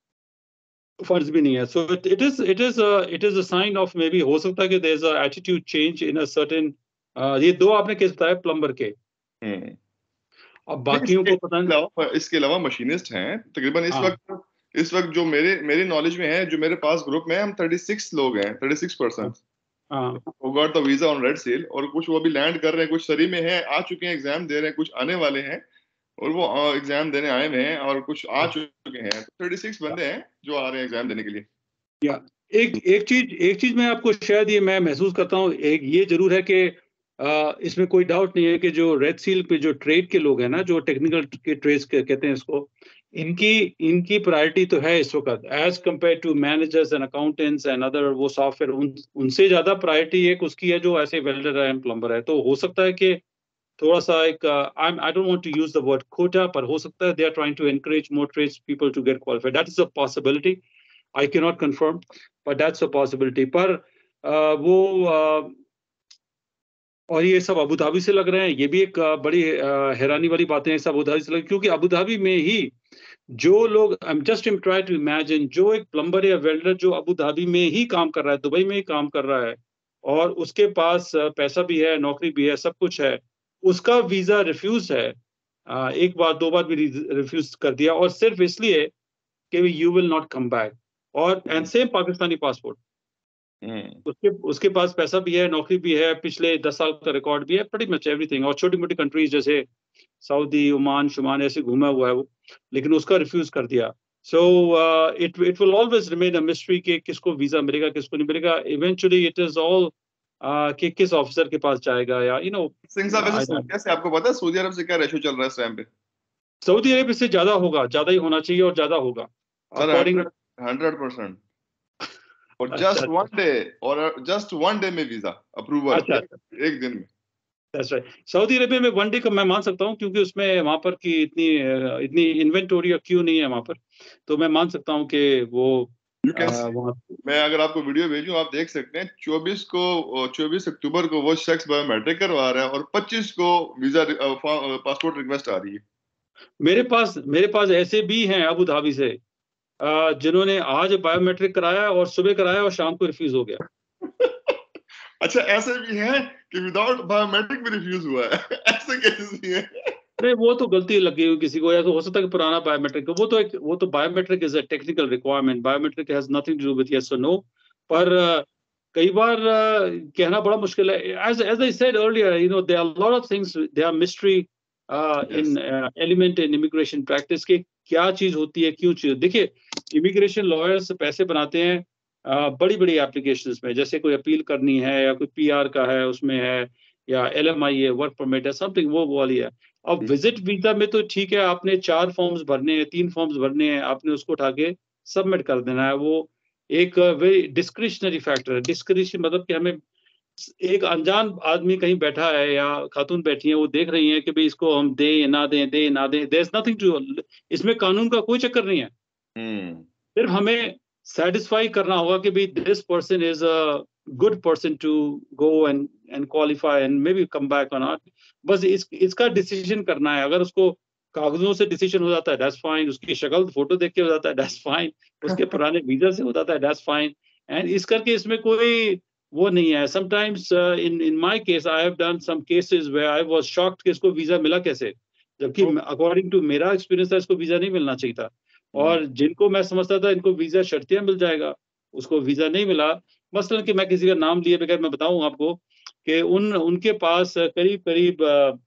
फर्ज भी नहीं है। So it it is it is it is a sign off, maybe हो सकता है कि there is a attitude change in a certain. ये दो आपने केस बताया प्लम्बर के, हम्म। अब नहीं, बाकियों इसके को पता नहीं। अलावा इसके अलावा मशीनिस्ट हैं तकरीबन इस हाँ वक्त। इस वक्त जो मेरे मेरी नॉलेज में है, जो मेरे पास ग्रुप में है, हम थर्टी सिक्स लोग हैं, थर्टी सिक्स हाँ पर्सन हाँ। वो got the visa on red seal. और कुछ वो अभी लैंड कर रहे हैं, कुछ सरी में हैं, आ चुके हैं, एग्जाम दे रहे हैं, कुछ आने वाले हैं। और वो एग्जाम देने आए हुए हैं, और कुछ आ चुके हैं। तो थर्टी सिक्स बंदे हैं जो आ रहे हैं एग्जाम देने के लिए। या एक एक चीज एक चीज मैं आपको शायद ये मैं महसूस करता हूँ, एक ये जरूर है कि अ, इसमें कोई डाउट नहीं है कि जो रेड सील पे जो ट्रेड के लोग हैं ना, जो टेक्निकल के ट्रेड्स के कहते हैं इसको, इनकी इनकी प्रायोरिटी तो है इस वक्त as compare to managers and accountants and other वो सॉफ्टवेयर, उन, उनसे ज्यादा प्रायोरिटी एक उसकी है जो ऐसे वेल्डर है, प्लम्बर है। तो हो सकता है कि थोड़ा सा एक I I don't want to use the word quota, पर हो सकता है they are trying to encourage more trades people to get qualified, that is a possibility. I cannot confirm, but that's a possibility. पर uh, वो uh, और ये सब अबू धाबी से लग रहे हैं, ये भी एक uh, बड़ी uh, हैरानी वाली बातें हैं, सब अबू धाबी से लग, क्योंकि अबू धाबी में ही जो लोग, I am just try to imagine, जो एक प्लम्बर या वेल्डर जो अबू धाबी में ही काम कर रहा है, दुबई में ही काम कर रहा है, और उसके पास uh, पैसा भी है, नौकरी भी है, सब कुछ है, उसका वीजा रिफ्यूज है, uh, एक बार दो बार भी रिफ्यूज कर दिया, और सिर्फ इसलिए कि you will not come back. और एंड सेम पाकिस्तानी पासपोर्ट, हम्म, उसके उसके पास पैसा भी है, नौकरी भी है, पिछले दस साल का रिकॉर्ड भी है, pretty मच एवरीथिंग, और छोटी मोटी कंट्रीज जैसे सऊदी, ओमान, शुमान ऐसे घूमा हुआ है वो, लेकिन उसका रिफ्यूज कर दिया। So it it will always remain a mystery कि किसको वीजा मिलेगा किसको नहीं मिलेगा। इवेंचुअली इट इज ऑल कि किस ऑफिसर के पास जाएगा, या यू नो सिंह साहब ऐसे सऊ- कैसे, आपको पता है सऊदी अरब से क्या रेशो चल रहा है इस टाइम पे? सऊदी अरेबिया से ज्यादा होगा, ज्यादा ही होना चाहिए, और ज्यादा होगा अरे अकॉर्डिंग। Hundred hundred percent. और अच्छा जस्ट वन डे, और जस्ट वन डे में वीजा अप्रूवल, अच्छा। एक एक दिन में। That's right. सऊदी अरेबिया में वनडे का मैं मान सकता हूँ, क्योंकि उसमें वहां पर की इतनी अ, इतनी इन्वेंटोरी या क्यू नहीं है वहां पर, तो मैं मान सकता हूँ कि वो यू अ, कैन, वहाँ। मैं अगर आपको वीडियो भेजूं आप देख सकते हैं, चौबीस को चौबीस अक्टूबर को वो शख्स बायोमेट्रिक करवा रहा है, और पच्चीस को वीजा पासपोर्ट रिक्वेस्ट आ रही है। मेरे पास मेरे पास ऐसे भी हैं अबू धाबी से, जिन्होंने आज बायोमेट्रिक कराया और सुबह कराया और शाम को रिफ्यूज हो गया। अच्छा, ऐसे भी हैं कि विदाउट बायोमेट्रिक भी रिफ्यूज हुआ है। ऐसे केसेस भी हैं। नहीं, वो तो गलती लगी हुई किसी को, या तो हो सकता है कि पुराना बायोमेट्रिक, वो तो एक वो तो biometric is a technical requirement, biometric has nothing to do with yes और नो। पर uh, कई बार uh, कहना बड़ा मुश्किल है। As as I said earlier, you know there are lot of things, there are mystery in element in immigration practice के, क्या चीज होती है, क्यों चीज। देखिए, इमिग्रेशन लॉयर्स पैसे बनाते हैं uh, बड़ी बड़ी एप्लीकेशंस में, जैसे कोई अपील करनी है या कोई पीआर का है उसमें है, या एलएमआई है, वर्क परमिट है, समथिंग वो वाली है। अब विजिट वीजा में तो ठीक है, आपने चार फॉर्म्स भरने हैं, तीन फॉर्म्स भरने हैं, आपने उसको उठा के सबमिट कर देना है। वो एक वेरी डिस्क्रिशनरी फैक्टर है। डिस्क्रिशन मतलब कि हमें, एक अनजान आदमी कहीं बैठा है या खातून बैठी है, वो देख रही है कि भाई इसको हम दें ना दें, दें ना दें, देयर इज नथिंग टू, इसमें कानून का कोई चक्कर नहीं है। सिर्फ हमें सेटिस्फाई करना होगा कि भाई this person is a good person to go and and qualify and maybe come back और नॉट। बस इस इसका डिसीजन करना है। अगर उसको कागजों से डिसीजन हो जाता है, दैट्स फाइन। उसकी शक्ल फोटो देख के हो जाता है, दैट्स फाइन। उसके पुराने वीजा से हो जाता है, दैट्स फाइन। एंड इस करके इसमें कोई वो नहीं है। Sometimes in in my case I have done some cases where I was shocked कि इसको वीजा मिला कैसे, जबकि अकॉर्डिंग टू मेरा एक्सपीरियंस था इसको वीजा नहीं मिलना चाहिए था। और जिनको मैं समझता था इनको वीजा शर्तियां मिल जाएगा, उसको वीजा नहीं मिला। मसलन कि मैं किसी का नाम लिए बगैर मैं बताऊं आपको कि उन उनके पास करीब करीब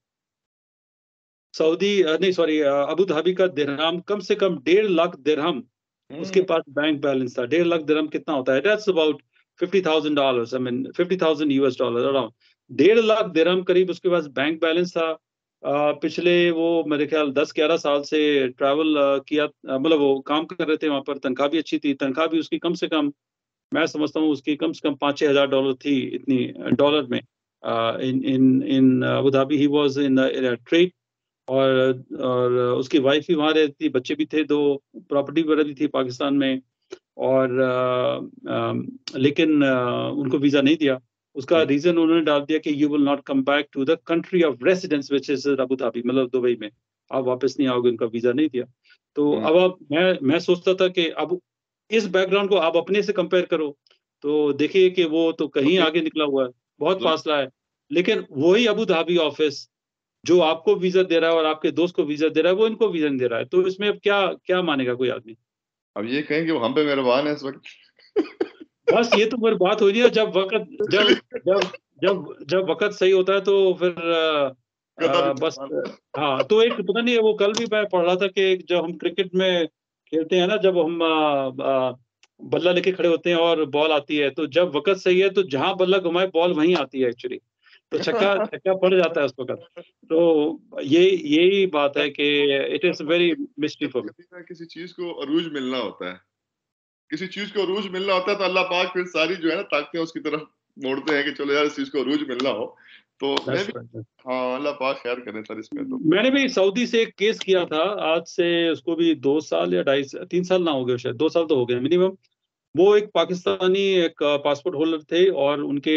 सऊदी नहीं सॉरी अबू धाबी का दिरहम कम से कम डेढ़ लाख दिरहम उसके पास बैंक बैलेंस था। डेढ़ लाख दिरहम कितना होता है? That's about fifty thousand dollars, I mean fifty thousand US dollar around. डेढ़ लाख दिरहम करीब उसके पास बैंक बैलेंस था। आ, पिछले वो मेरे ख्याल दस ग्यारह साल से ट्रैवल किया, मतलब वो काम कर रहे थे वहां पर। तनख्वाह भी अच्छी थी, तनख्वाह भी उसकी कम से कम, मैं समझता हूँ उसकी कम से कम पाँच छह हजार डॉलर थी, इतनी डॉलर में। In in in Abu Dhabi was in trade, और और उसकी वाइफ भी वहाँ रहती थी, बच्चे भी थे दो, प्रॉपर्टी वगैरह भी थी पाकिस्तान में। और आ, आ, लेकिन आ, उनको वीजा नहीं दिया। उसका रीजन उन्होंने डाल दिया कि you will not come back to the country of residence which is Abu धाबी, मतलब दुबई में आप वापस नहीं आओगे, उनका वीजा नहीं दिया। तो अब अब मैं मैं सोचता था कि अब इस बैकग्राउंड को आप अपने से कंपेयर करो तो देखिए कि वो तो कहीं आगे निकला हुआ है, बहुत फासला है। लेकिन वही अबू धाबी ऑफिस जो आपको वीजा दे रहा है और आपके दोस्त को वीजा दे रहा है, वो इनको वीजा नहीं दे रहा है। तो इसमें अब क्या क्या मानेगा कोई आदमी? अब ये कहें कि वो हम पे मेहरबान है इस वक्त। बस ये तो फिर बात हो रही है, जब वक्त जब जब जब जब वक्त सही होता है तो फिर आ, आ, बस हाँ। तो एक पता नहीं है, वो कल भी मैं पढ़ रहा था कि जब हम क्रिकेट में खेलते हैं ना, जब हम आ, आ, बल्ला लेके खड़े होते हैं और बॉल आती है, तो जब वक्त सही है तो जहां बल्ला घुमाए बॉल वहीं आती है एक्चुअली, तो छक्का छक्का पड़ जाता है उस वक्त। तो ये यही बात है कि it is very mystery for me. किसी चीज को अरूज मिलना होता है, किसी चीज को अरूज मिलना होता है तो अल्लाह पाक फिर सारी जो है ना ताकतें उसकी तरफ मोड़ते हैं कि चलो यार इस चीज को अरूज मिलना हो। तो मैं भी, हाँ, अल्लाह पाक खैर करे सर इसमें। तो मैंने भी सऊदी से एक केस किया था, आज से उसको भी दो साल या ढाई तीन साल ना हो गए, शायद दो साल तो हो गए मिनिमम। वो एक पाकिस्तानी एक पासपोर्ट होल्डर थे और उनके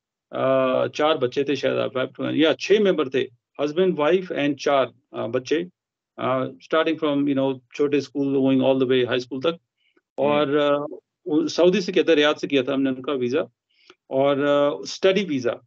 आ, चार बच्चे थे शायद, या छह मेंबर थे, हस्बैंड वाइफ एंड चार आ, बच्चे, स्टार्टिंग फ्रॉम यू नो छोटे school going all the way high school तक। और आ, सऊदी से किया था, रियाद से किया था हमने उनका वीजा, और स्टडी वीजा।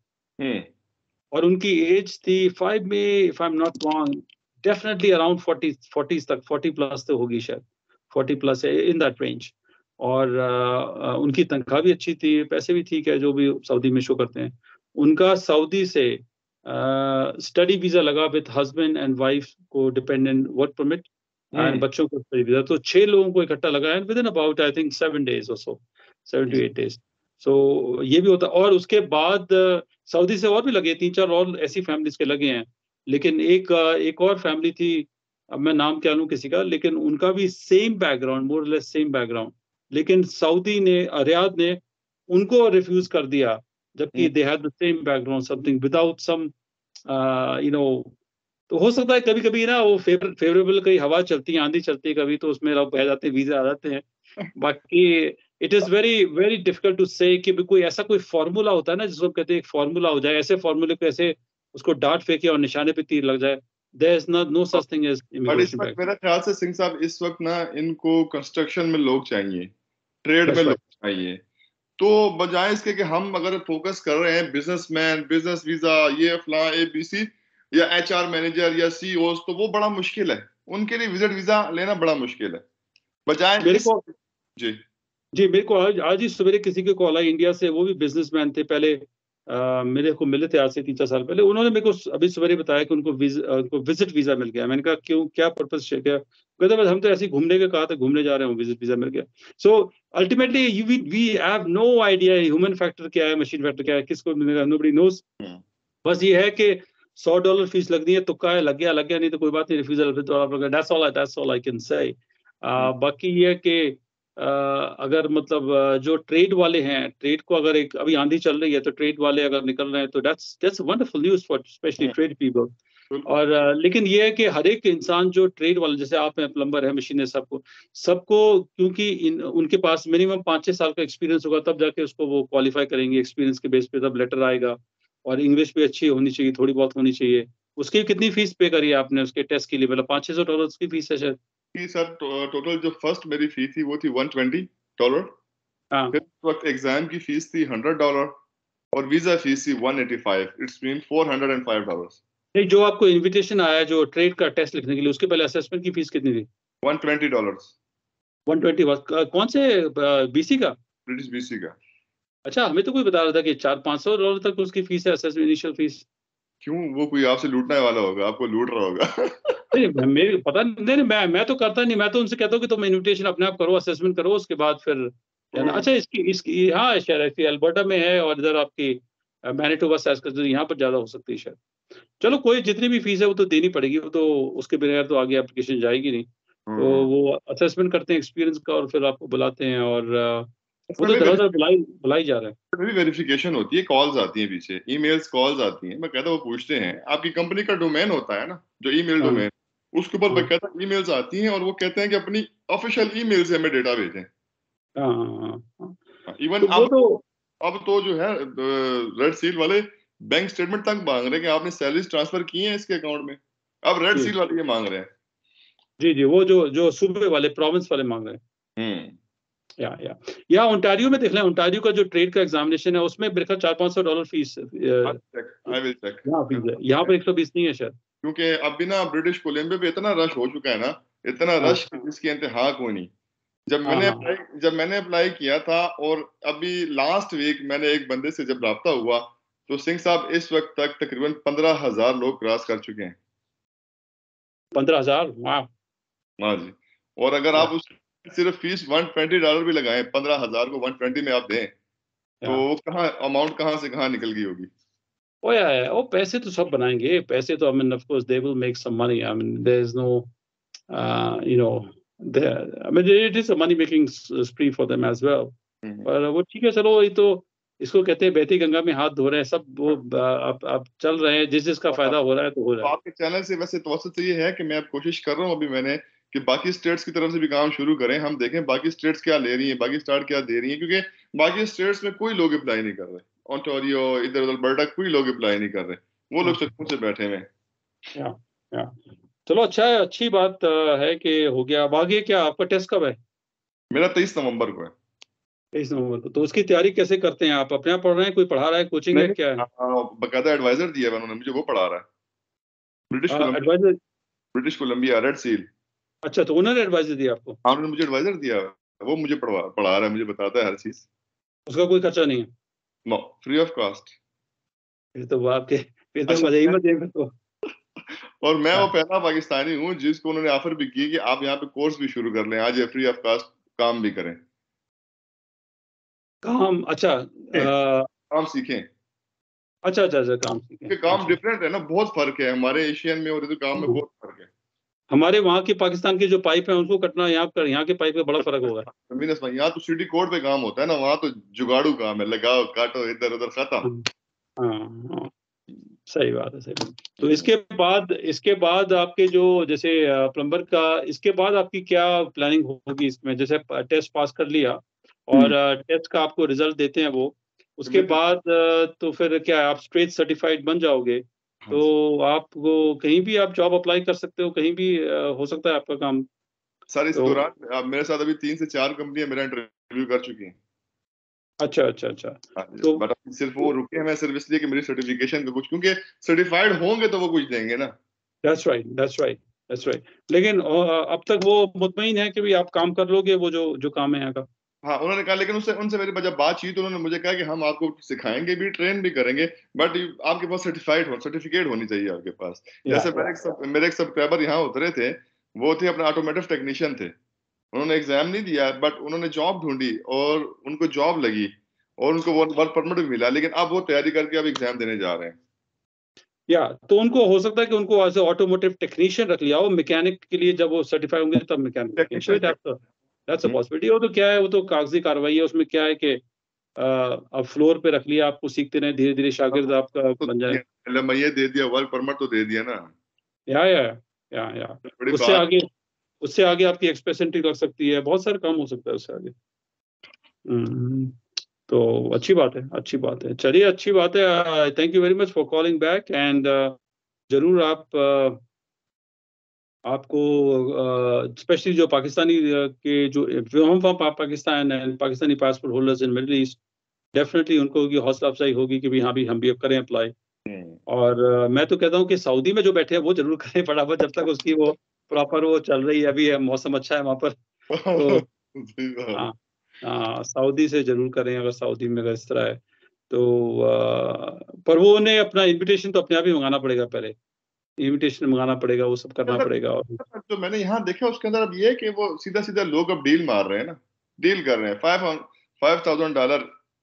और उनकी एज थी फाइव में, if I am not wrong, definitely around forty forties तक, फोर्टी प्लस तो होगी शायद, forty plus in that range. और uh, उनकी तनख्वाह भी अच्छी थी, पैसे भी ठीक है जो भी सऊदी में शो करते हैं। उनका सऊदी से स्टडी uh, वीजा लगा विद हस्बैंड एंड वाइफ को डिपेंडेंट वर्क परमिट एंड बच्चों को स्टडी वीजा, तो छह लोगों को इकट्ठा लगा है within about I think seven days और so, seven to eight days. So ये भी होता। और उसके बाद सऊदी से और भी लगे, तीन चार और ऐसी फैमिलीज के लगे हैं। लेकिन एक एक और फैमिली थी, अब मैं नाम क्या लूं किसी का, लेकिन उनका भी same background, more less same background, लेकिन सऊदी ने, रियाद ने उनको रिफ्यूज कर दिया, जबकि they had the same background, something without some you know. तो हो सकता है कभी कभी ना वो फेवर, फेवरेबल कहीं हवा चलती है, आंधी चलती है कभी, तो उसमें लोग बह जाते हैं, वीजा आ जाते हैं। बाकी it is very very difficult to say कि कोई ऐसा कोई फॉर्मूला होता है ना जिसको कहते हैं एक फॉर्मूला हो जाए, ऐसे फॉर्मूले को ऐसे उसको डांट फेंके और निशाने पे तीर लग जाए, there is not no such thing as but इस immigration वक्त back. मेरा ख्याल से सिंह साहब इस वक्त ना इनको कंस्ट्रक्शन में लोग चाहिए, ट्रेड में That's लोग right. चाहिए, तो बजाय इसके कि हम अगर फोकस कर रहे हैं बिजनेसमैन, बिजनेस वीजा, ये फला एबीसी या एचआर मैनेजर या सीईओ, तो वो बड़ा मुश्किल है, उनके लिए विजिट वीजा लेना बड़ा मुश्किल है, बजाय मेरे इस को जी जी मेरे को आज आज ही सवेरे किसी के कॉल आई इंडिया से, वो भी बिजनेसमैन थे, पहले आ, मेरे को मिले थे आज से तीन चार साल पहले। उन्होंने मेरे को अभी सवेरे बताया कि उनको विज, उनको विजिट वीजा मिल गया। मैंने कहा क्यों, क्या पर्पस है क्या? कहते बस हम तो ऐसे ही घूमने के कहा था, घूमने जा रहे हैं, विजिट वीजा मिल गया। So ultimately you we we have no idea human factor क्या है, मशीन फैक्टर क्या है, किसको मिलेगा, नोबडी नोज। बस ये है कि सौ डॉलर फीस लगनी है, तुक्का है, लग गया लग गया, नहीं तो कोई बात नहीं, refusal that's all that's all I can say. बाकी ये है कि Uh, अगर मतलब uh, जो ट्रेड वाले हैं, ट्रेड को अगर एक अभी आंधी चल रही है तो ट्रेड वाले अगर निकल रहे हैं तो that's that's wonderful news for specially trade people. और uh, लेकिन ये है कि हर एक इंसान जो ट्रेड वाला, जैसे आप हैं, प्लम्बर है, मशीन है, सबको सबको क्योंकि इन उनके पास मिनिमम पाँच छह साल का एक्सपीरियंस होगा, तब जाके उसको वो क्वालिफाई करेंगे। एक्सपीरियंस के बेस पे तब लेटर आएगा, और इंग्लिश भी अच्छी होनी चाहिए, थोड़ी बहुत होनी चाहिए। उसकी कितनी फीस पे करी आपने उसके टेस्ट के लिए? मतलब पाँच छह सौ डॉलर की फीस है शायद। कि सर टोटल जो फर्स्ट मेरी फी थी वो थी वन ट्वेंटी डॉलर, हाँ, फिर उस वक्त एग्जाम की फीस थी हंड्रेड डॉलर और वीजा फीस थी one eighty five, it's mean four hundred and five dollar. नहीं, जो आपको इनविटेशन आया जो ट्रेड का टेस्ट लिखने के लिए, उसके पहले असेसमेंट की फीस कितनी थी? One twenty dollar one twenty कौन से बीसी का? ब्रिटिश बीसी का। अच्छा, हमें तो कोई बता रहा था कि चार पाँच सौ डॉलर तक उसकी फीस है, असेसमेंट इनिशियल फीस। क्यों, वो कोई आपसे लूटने वाला होगा, आपको लूट रहा होगा। नहीं, मेरे पता नहीं, नहीं, मैं मैं तो करता नहीं, मैं तो उनसे कहता हूँ कि तुम इनविटेशन अपने आप करो, असेसमेंट करो, उसके बाद फिर जाना। अच्छा, इसकी इसकी हाँ शायद ऐसी अल्बर्टा में है, और इधर आपकी मैनिटोबा सैस्कचुअन, यहाँ पर ज्यादा हो सकती है शायद। चलो, कोई जितनी भी फीस है वो तो देनी पड़ेगी, वो तो उसके बगैर तो आगे एप्लीकेशन जाएगी नहीं। तो वो असेसमेंट करते हैं एक्सपीरियंस का, और फिर आपको बुलाते हैं, और अ, वो तो धड़ाधड़ बुलाई बुलाई जा रहा है। मेरी वेरिफिकेशन होती है, कॉल्स आती हैं पीछे, ईमेल्स कॉल्स आती हैं, मैं कहता हूँ वो पूछते हैं, आपकी कंपनी का डोमेन होता है ना जो ईमेल हाँ, डोमेन, उसके ऊपर हाँ, बकायदा ईमेल्स आती हैं और वो कहते हैं कि अपनी ऑफिशियल ईमेल से हमें डेटा भेजें। हाँ, हाँ, हाँ। इवन तो वो अब तो अब तो जो है रेड सील वाले बैंक स्टेटमेंट तक मांग रहे हैं कि आपने सैलरीज ट्रांसफर की हैं इसके अकाउंट में, अब रेड जी सील वाले ये मांग रहे हैं। जी जी, वो जो जो सूबे वाले, प्रोविंस वाले मांग रहे हैं। हम्म या या या ओंटारियो में देख लें, ओंटारियो का जो ट्रेड का एग्जामिनेशन है उसमें मेरे ख्याल चार पाँच सौ डॉलर फीस अ, आई विल चेक, यहाँ फीस है, यहाँ पर एक सौ बीस नहीं है शायद। क्योंकि अभी ना ब्रिटिश कोलंबिया पे इतना रश हो चुका है ना, इतना हाँ, रश कि जिसकी इंतहा कोई नहीं। जब हाँ, मैंने हाँ, अप्लाई जब मैंने अप्लाई किया था और अभी लास्ट वीक मैंने एक बंदे से जब राब्ता हुआ, तो सिंह साहब इस वक्त तक तकरीबन पंद्रह हजार लोग क्रॉस कर चुके हैं। पंद्रह हजार वाह। हाँ जी, और अगर या, आप उस सिर्फ फीस वन ट्वेंटी डॉलर भी लगाएं, पंद्रह हजार को वन ट्वेंटी में आप दें, या। तो कहाँ अमाउंट कहाँ से कहाँ निकल गई होगी। ओ या, या, ओ पैसे तो सब बनाएंगे, पैसे तो, I mean of course they will make some money, I mean there is no you know there, I mean it is a money making spree for them as well. हम्म। पर वो ठीक है, चलो, ये तो इसको कहते हैं बहती गंगा में हाथ धो रहे हैं सब, वो अब अब चल रहे हैं, जिस जिसका फायदा हो रहा है तो हो तो रहा है। आपके चैनल से वैसे तवज्जो तो ये है कि मैं अब कोशिश कर रहा हूँ अभी मैंने कि बाकी स्टेट्स की तरफ से भी काम शुरू करें, हम देखें बाकी स्टेट्स क्या ले रही हैं, बाकी स्टेट क्या दे रही हैं, क्योंकि बाकी स्टेट्स में कोई लोग अप्लाई नहीं कर रहे, ऑन्टारियो इधर उधर अल्बर्टा कोई लोग अप्लाई नहीं कर रहे, वो लोग सुकून से बैठे हुए हैं। या, या। चलो, अच्छा है, अच्छी बात अ, है कि हो गया। अब आगे क्या, आपका टेस्ट कब है? मेरा तेईस नवंबर को है। तेईस नवंबर को। तो उसकी तैयारी कैसे करते हैं आप? अपने आप पढ़ रहे हैं, कोई पढ़ा रहा है, कोचिंग है, नहीं, क्या है? बकायदा एडवाइजर दिया है उन्होंने मुझे, वो पढ़ा रहा है, British Columbia, adviser? British Columbia red seal. अच्छा, तो उन्होंने एडवाइजर दिया आपको? हाँ, उन्होंने मुझे एडवाइजर दिया है, वो मुझे पढ़वा पढ़ा रहा है, मुझे बताता है हर चीज। उसका कोई खर्चा नहीं है? No, free of cost. फिर तो वो आपके, फिर तो अच्छा, मजे ही मजे हैं फिर तो। और मैं वो हाँ, पहला पाकिस्तानी हूँ जिसको उन्होंने ऑफर भी की कि आप यहाँ पे कोर्स भी शुरू कर लें, आज ये फ्री ऑफ कॉस्ट काम भी करें, काम, अच्छा, अ, काम सीखें, अच्छा अच्छा अच्छा, काम सीखें, क्योंकि काम अच्छा। डिफरेंट है ना, बहुत फर्क है हमारे एशियन में और इधर काम में हाँ। बहुत फर्क है। हमारे वहाँ के पाकिस्तान के जो पाइप है उनको कटना, यहाँ कर यहाँ के पाइप में बड़ा फर्क होगा। जमीन आसमान, यहाँ तो सिटी कोड पे काम होता है ना, वहाँ तो जुगाड़ू काम है, लगाओ काटो इधर उधर खत्म। हाँ, हाँ, हाँ, सही बात है, सही बात। तो इसके बाद इसके बाद आपके जो, जैसे प्लम्बर का, इसके बाद आपकी क्या प्लानिंग होगी इसमें? जैसे टेस्ट पास कर लिया और टेस्ट का आपको रिजल्ट देते हैं वो, उसके बाद अ, तो फिर क्या आप स्ट्रेट सर्टिफाइड बन जाओगे? हाँ जी। तो आपको कहीं भी आप जॉब अप्लाई कर सकते हो, कहीं भी अ, हो सकता है आपका काम। सर इस तो दौरान अ, मेरे साथ अभी तीन से चार कंपनियाँ मेरा इंटरव्यू कर चुकी हैं। अच्छा, अच्छा, अच्छा। हाँ जी, तो बट अभी सिर्फ वो तो रुके हैं मैं सिर्फ इसलिए कि मेरी सर्टिफिकेशन का कुछ, क्योंकि सर्टिफाइड होंगे तो वो कुछ देंगे ना। That's right, that's right, that's right. लेकिन अ, अब तक वो मुतमईन है कि भई आप काम कर लोगे वो जो जो काम है यहाँ का? हाँ, उन्होंने कहा, लेकिन उससे उनसे मेरी जब बात हुई तो उन्होंने मुझे कहा कि हम आपको सिखाएँगे भी, ट्रेन भी करेंगे, बट आपके पास सर्टिफाइड हो सर्टिफिकेट होनी चाहिए आपके पास। या जैसे मेरे या एक सब मेरे एक सब्सक्राइबर यहाँ उतरे थे, वो थे अपना ऑटोमोटिव टेक्नीशियन थे। उन्होंने एग्ज़ाम नहीं दिया बट उन्होंने जॉब ढूँढी और उनको जॉब लगी और उनको वो वर्क परमिट भी मिला, लेकिन अब वो तैयारी करके अब एग्ज़ाम देने जा रहे हैं। या तो उनको हो सकता है कि उनको एज़ अ ऑटोमोटिव टेक्नीशियन रख लिया हो, मैकेनिक के लिए जब वो सर्टिफ़ाई होंगे तब मैकेनिक रखें। टेक्नीशियन कोई दैट्स अ दैट्स अ हुँ, पॉसिबिलिटी। वो तो क्या है, वो तो कागज़ी कार्रवाई है, उसमें क्या है कि अ, अब फ्लोर पे रख लिया, आपको सीखते रहें, धीरे-धीरे शागिर्द आपका तो बन जाए। एल एम आई ए दे दिया, वर्क परमिट तो दे दिया ना। या, या, या, या। बड़ी उससे बात। आगे उससे आगे आपकी एक्सप्रेस एंट्री लग सकती है, बहुत सारे काम हो सकता है उससे आगे। हुँ, तो अच्छी बात है, अच्छी बात है। चलिए अच्छी बात है। अ, thank you very much for calling back and ज़रूर आप अ, आपको अ, स्पेशली जो पाकिस्तानी अ, के जो हम फ्रॉम पा Pakistan and Pakistani passport holders in middle east, definitely उनको होगी, हौसला अफ़ज़ाई होगी कि भई हाँ, भी हम भी अब करें अप्लाई। हुँ। और अ, मैं तो कहता हूँ कि सऊदी में जो बैठे हैं वो ज़रूर करें फटाफट, जब तक उसकी वो प्रॉपर वो चल रही है, अभी है मौसम अच्छा है वहाँ पर। तो सही बात हाँ, है। हाँ, सऊदी से ज़रूर करें अगर सऊदी में अगर इस तरह है। तो अ, पर वो उन्हें अपना इन्विटेशन तो अपने आप ही मँगाना पड़ेगा पहले। इन्विटेशन मँगाना पड़ेगा, वो सब करना मतलब पड़ेगा और जो मैंने यहाँ देखा उसके अंदर अब ये है कि वो सीधा-सीधा लोग अब डील मार रहे हैं ना, डील कर रहे हैं, फ़ाइव हन five thousand dollar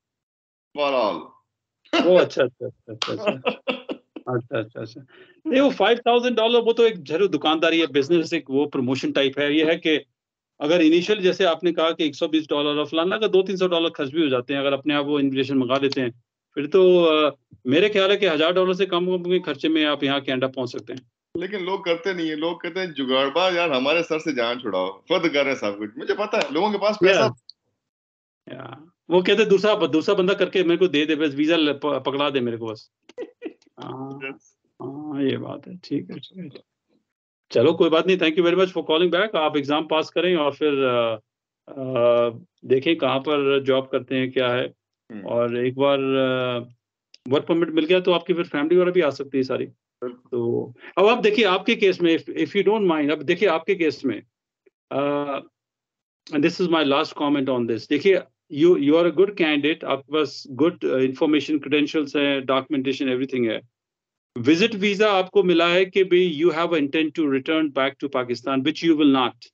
for all. Oh! अच्छा, अच्छा, अच्छा, अच्छा, अच्छा। अच्छा, अच्छा, अच्छा। नहीं वो फ़ाइव थाउज़ेंड डॉलर वो तो एक ज़रूर दुकानदारी है, बिज़नेस एक वो प्रमोशन टाइप है। ये है कि अगर इनिशियल जैसे आपने कहा कि एक सौ बीस डॉलर और फलाना का दो तीन सौ डॉलर खर्च भी हो जाते हैं, अगर अपने आप वो इन्विटेशन मँगा लेते हैं, फिर तो अ, मेरे ख़्याल है कि हज़ार डॉलर से कम के खर्चे में आप यहाँ कनाडा पहुँच सकते हैं। लेकिन लोग करते नहीं है, लोग कहते हैं जुगाड़बाज़ यार हमारे सर से जान छुड़ाओ, खुद कर रहे हैं सब कुछ। मुझे पता है लोगों के पास पैसा। या या वो कहते हैं दूसरा ब दूसरा बंदा करके मेरे को दे दे, बस वीज़ा ल प पकड़ा दे मेरे को बस। हाँ, यस। हाँ, ये बात है। ठीक है, ठीक है। चलो कोई बात नहीं, thank you very much for calling back. आप एग्ज़ाम पास करें और फिर अ अ, देखें कहाँ पर जॉब करते हैं, क्या है। हुँ, और एक बार अ, वर्क परमिट मिल गया तो आपकी फिर फैमिली वगैरह भी आ सकती है सारी। बिल्कुल। तो अब आप देखिए आपके केस में if if you don't mind, अब देखिए आपके केस में अ, and this is my last comment on this. देखिए you you are a good candidate, आपके पास गुड इन्फॉर्मेशन, क्रेडेंशियल्स हैं, डॉक्यूमेंटेशन, एवरीथिंग है। विजिट वीज़ा आपको मिला है कि भई you have intent to return back to Pakistan which you will not.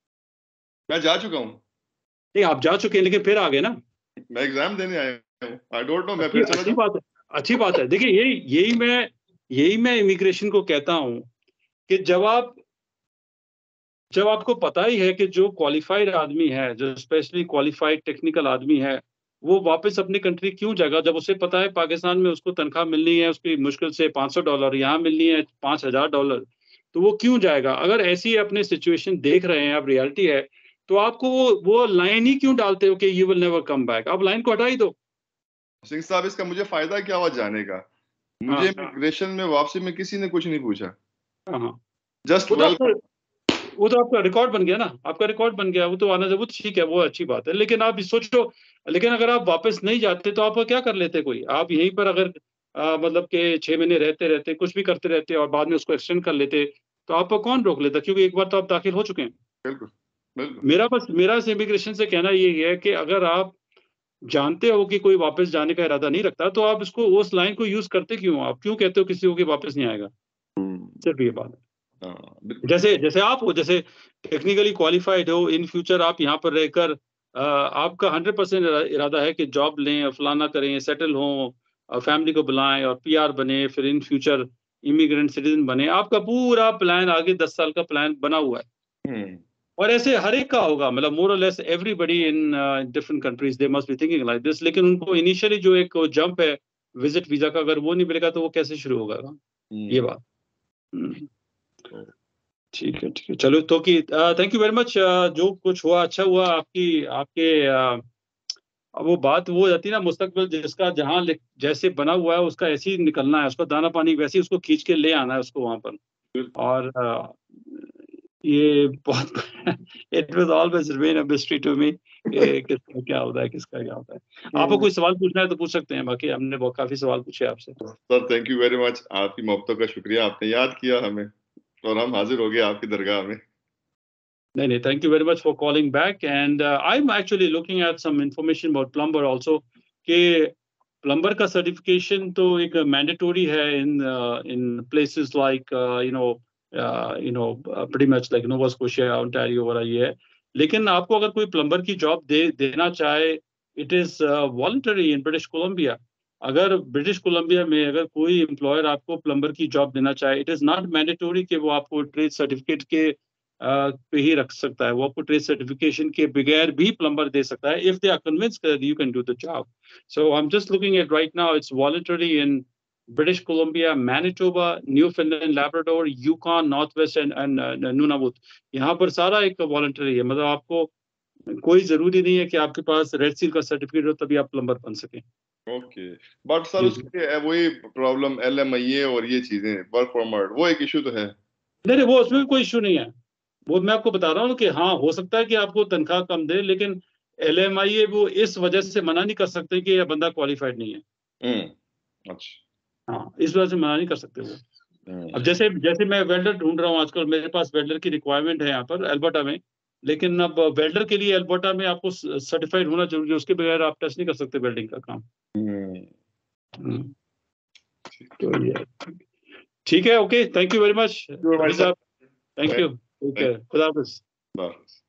मैं जा चुका हूँ, नहीं, आप जा चुके हैं लेकिन फिर आ गए ना। मैं एग्ज़ाम देने आया हूँ। आई डोंट नो मैं अच्छी फिर चला अच्छी जाऊँ? बात है, अच्छी बात है। देखिए यही यही मैं यही मैं इमिग्रेशन को कहता हूँ कि जब आप जब आपको पता ही है कि जो क्वालिफ़ाइड आदमी है, जो स्पेशली क्वालिफ़ाइड टेक्निकल आदमी है, वो वापस अपनी कंट्री क्यों जाएगा? जब उसे पता है पाकिस्तान में उसको तनख्वाह मिलनी है, उसकी मुश्किल से पाँच सौ डॉलर, यहाँ मिलनी है पाँच हज़ार डॉलर, तो वो क्यों जाएगा? अगर ऐसी अपनी सिचुएशन देख रहे हैं, अब रियलिटी है, तो आपको वो वो लाइन ही क्यों डालते हो कि you will never come back? आप लाइन को हटा ही दो। सिंह साहब इसका मुझे फ़ायदा क्या हुआ जाने का? मुझे हाँ, इमिग्रेशन में वापसी में किसी ने कुछ नहीं पूछा। हाँ, हाँ। जस्ट वो तो आपका वेलकम। वो तो आपका रिकॉर्ड बन गया ना, आपका रिकॉर्ड बन गया, वो तो आना वो तो ठीक है, वो अच्छी बात है। लेकिन आप सोचो, लेकिन अगर आप वापस नहीं जाते तो आप क्या कर लेते कोई? आप यहीं पर अगर अ, मतलब के छह महीने रहते-रहते कुछ भी करते रहते और बाद में उसको एक्सटेंड कर लेते, तो आपको कौन रोक लेता? क्योंकि एक बार तो आप दाखिल हो चुके हैं। बिल्कुल, बिल्कुल। मेरा बस मेरा इस इमिग्रेशन से कहना यही है कि अगर आप जानते हो कि कोई वापस जाने का इरादा नहीं रखता, तो आप इसको उस लाइन को यूज़ करते क्यों हो? आप क्यों कहते हो किसी को कि वापस नहीं आएगा? हुँ, सिर्फ ये बात है। हाँ, बिल्कुल। जैसे जैसे आप हो, जैसे टेक्निकली क्वालिफाइड हो, इन फ्यूचर आप यहाँ पर रहकर अ, आपका हंड्रेड परसेंट इरा इरादा है कि जॉब लें और फलाना करें, सेटल हों और फैमिली को बुलाएँ और पीआर बने, फिर इन फ्यूचर इमिग्रेंट सिटीज़न बने। आपका पूरा प्लान आगे दस साल का प्लान बना हुआ है। हुँ, और ऐसे हर एक का होगा, मतलब मोर और लेस एवरीबॉडी इन अ, different countries they must be thinking like this, लेकिन उनको इनिशियली जो एक जंप है विज़िट वीज़ा का, अगर वो नहीं मिलेगा तो वो कैसे शुरू होगा काम? ये हुँ, बात। हुँ। तो ठीक है, ठीक है। चलो तो कि अ, थैंक यू वेरी मच। अ, जो कुछ हुआ अच्छा हुआ, आपकी आपके अ अब वो बात वो हो जाती है ना, मुस्तकबिल जिसका जहाँ लिख- जैसे बना हुआ है उसका ऐसे ही निकलना है, उसको दाना पानी वैसे ही उसको खींच के ले आना है उसको वहां पर। और अ, ये बहुत it was always remain a mystery to me कि किसका क्या होता है, किसका क्या होता है। आपको कोई सवाल पूछना है तो पूछ सकते हैं, बाकी हमने बहुत काफी सवाल पूछे आपसे। Sir thank you very much, आपकी मोहब्बतों का शुक्रिया, आपने याद किया हमें और हम हाजिर हो गए आपकी दरगाह में। नहीं नहीं, thank you very much for calling back, and uh, I'm actually looking at some information about plumber also, कि plumber का certification तो एक mandatory है in uh, in places like uh, you know uh, you know uh, pretty much like Nova Scotia, Ontario वगैरह ये है। लेकिन आपको अगर कोई plumber की job दे देना चाहे, it is uh, voluntary in British Columbia। अगर ब्रिटिश कोलंबिया में अगर कोई एम्प्लॉयर आपको प्लम्बर की जॉब देना चाहे, इट इज नॉट मैंडेटोरी कि वो आपको ट्रेड सर्टिफिकेट के uh, पे ही रख सकता है। वो आपको ट्रेड सर्टिफिकेशन के बगैर भी प्लम्बर दे सकता है if they are convinced that you can do the job. So I am just looking at right now, it's voluntary in British Columbia, Manitoba, Newfoundland, Labrador, Yukon, North West and and Nunavut. यहाँ पर सारा एक वॉलंटरी है, मतलब आपको कोई जरूरी नहीं है कि आपके पास रेड सील का सर्टिफिकेट हो तभी आप प्लम्बर बन सके। ओके, बट सर जी जी। उसके वही problem L M I A और ये चीजें वर्क परमिट, वो एक इशू तो है। नहीं नहीं, वो उसमें भी कोई इशू नहीं है। वो मैं आपको बता रहा हूँ कि हाँ हो सकता है कि आपको तनख्वाह कम दे, लेकिन एल एम आई ए वो इस वजह से मना नहीं कर सकते कि यह बंदा क्वालिफाइड नहीं है। हम्म, अच्छा। हाँ, इस वजह से मना नहीं कर सकते वो। हम्म, अब जैसे जैसे मैं वेल्डर ढूंढ रहा हूँ आजकल, मेरे पास वेल्डर की रिक्वायरमेंट है यहाँ पर एल्बर्टा में, लेकिन अब वेल्डर के लिए एल्बर्टा में आपको सर्टिफाइड होना जरूरी है, उसके बगैर आप टेस्ट नहीं कर सकते वेल्डिंग का काम। हम्म, हम्म, तो ये ठीक है। Okay, thank you very much भाई रफी साहब, साहब, थैंक यू, ठीक है, खुदा हाफिज। बस।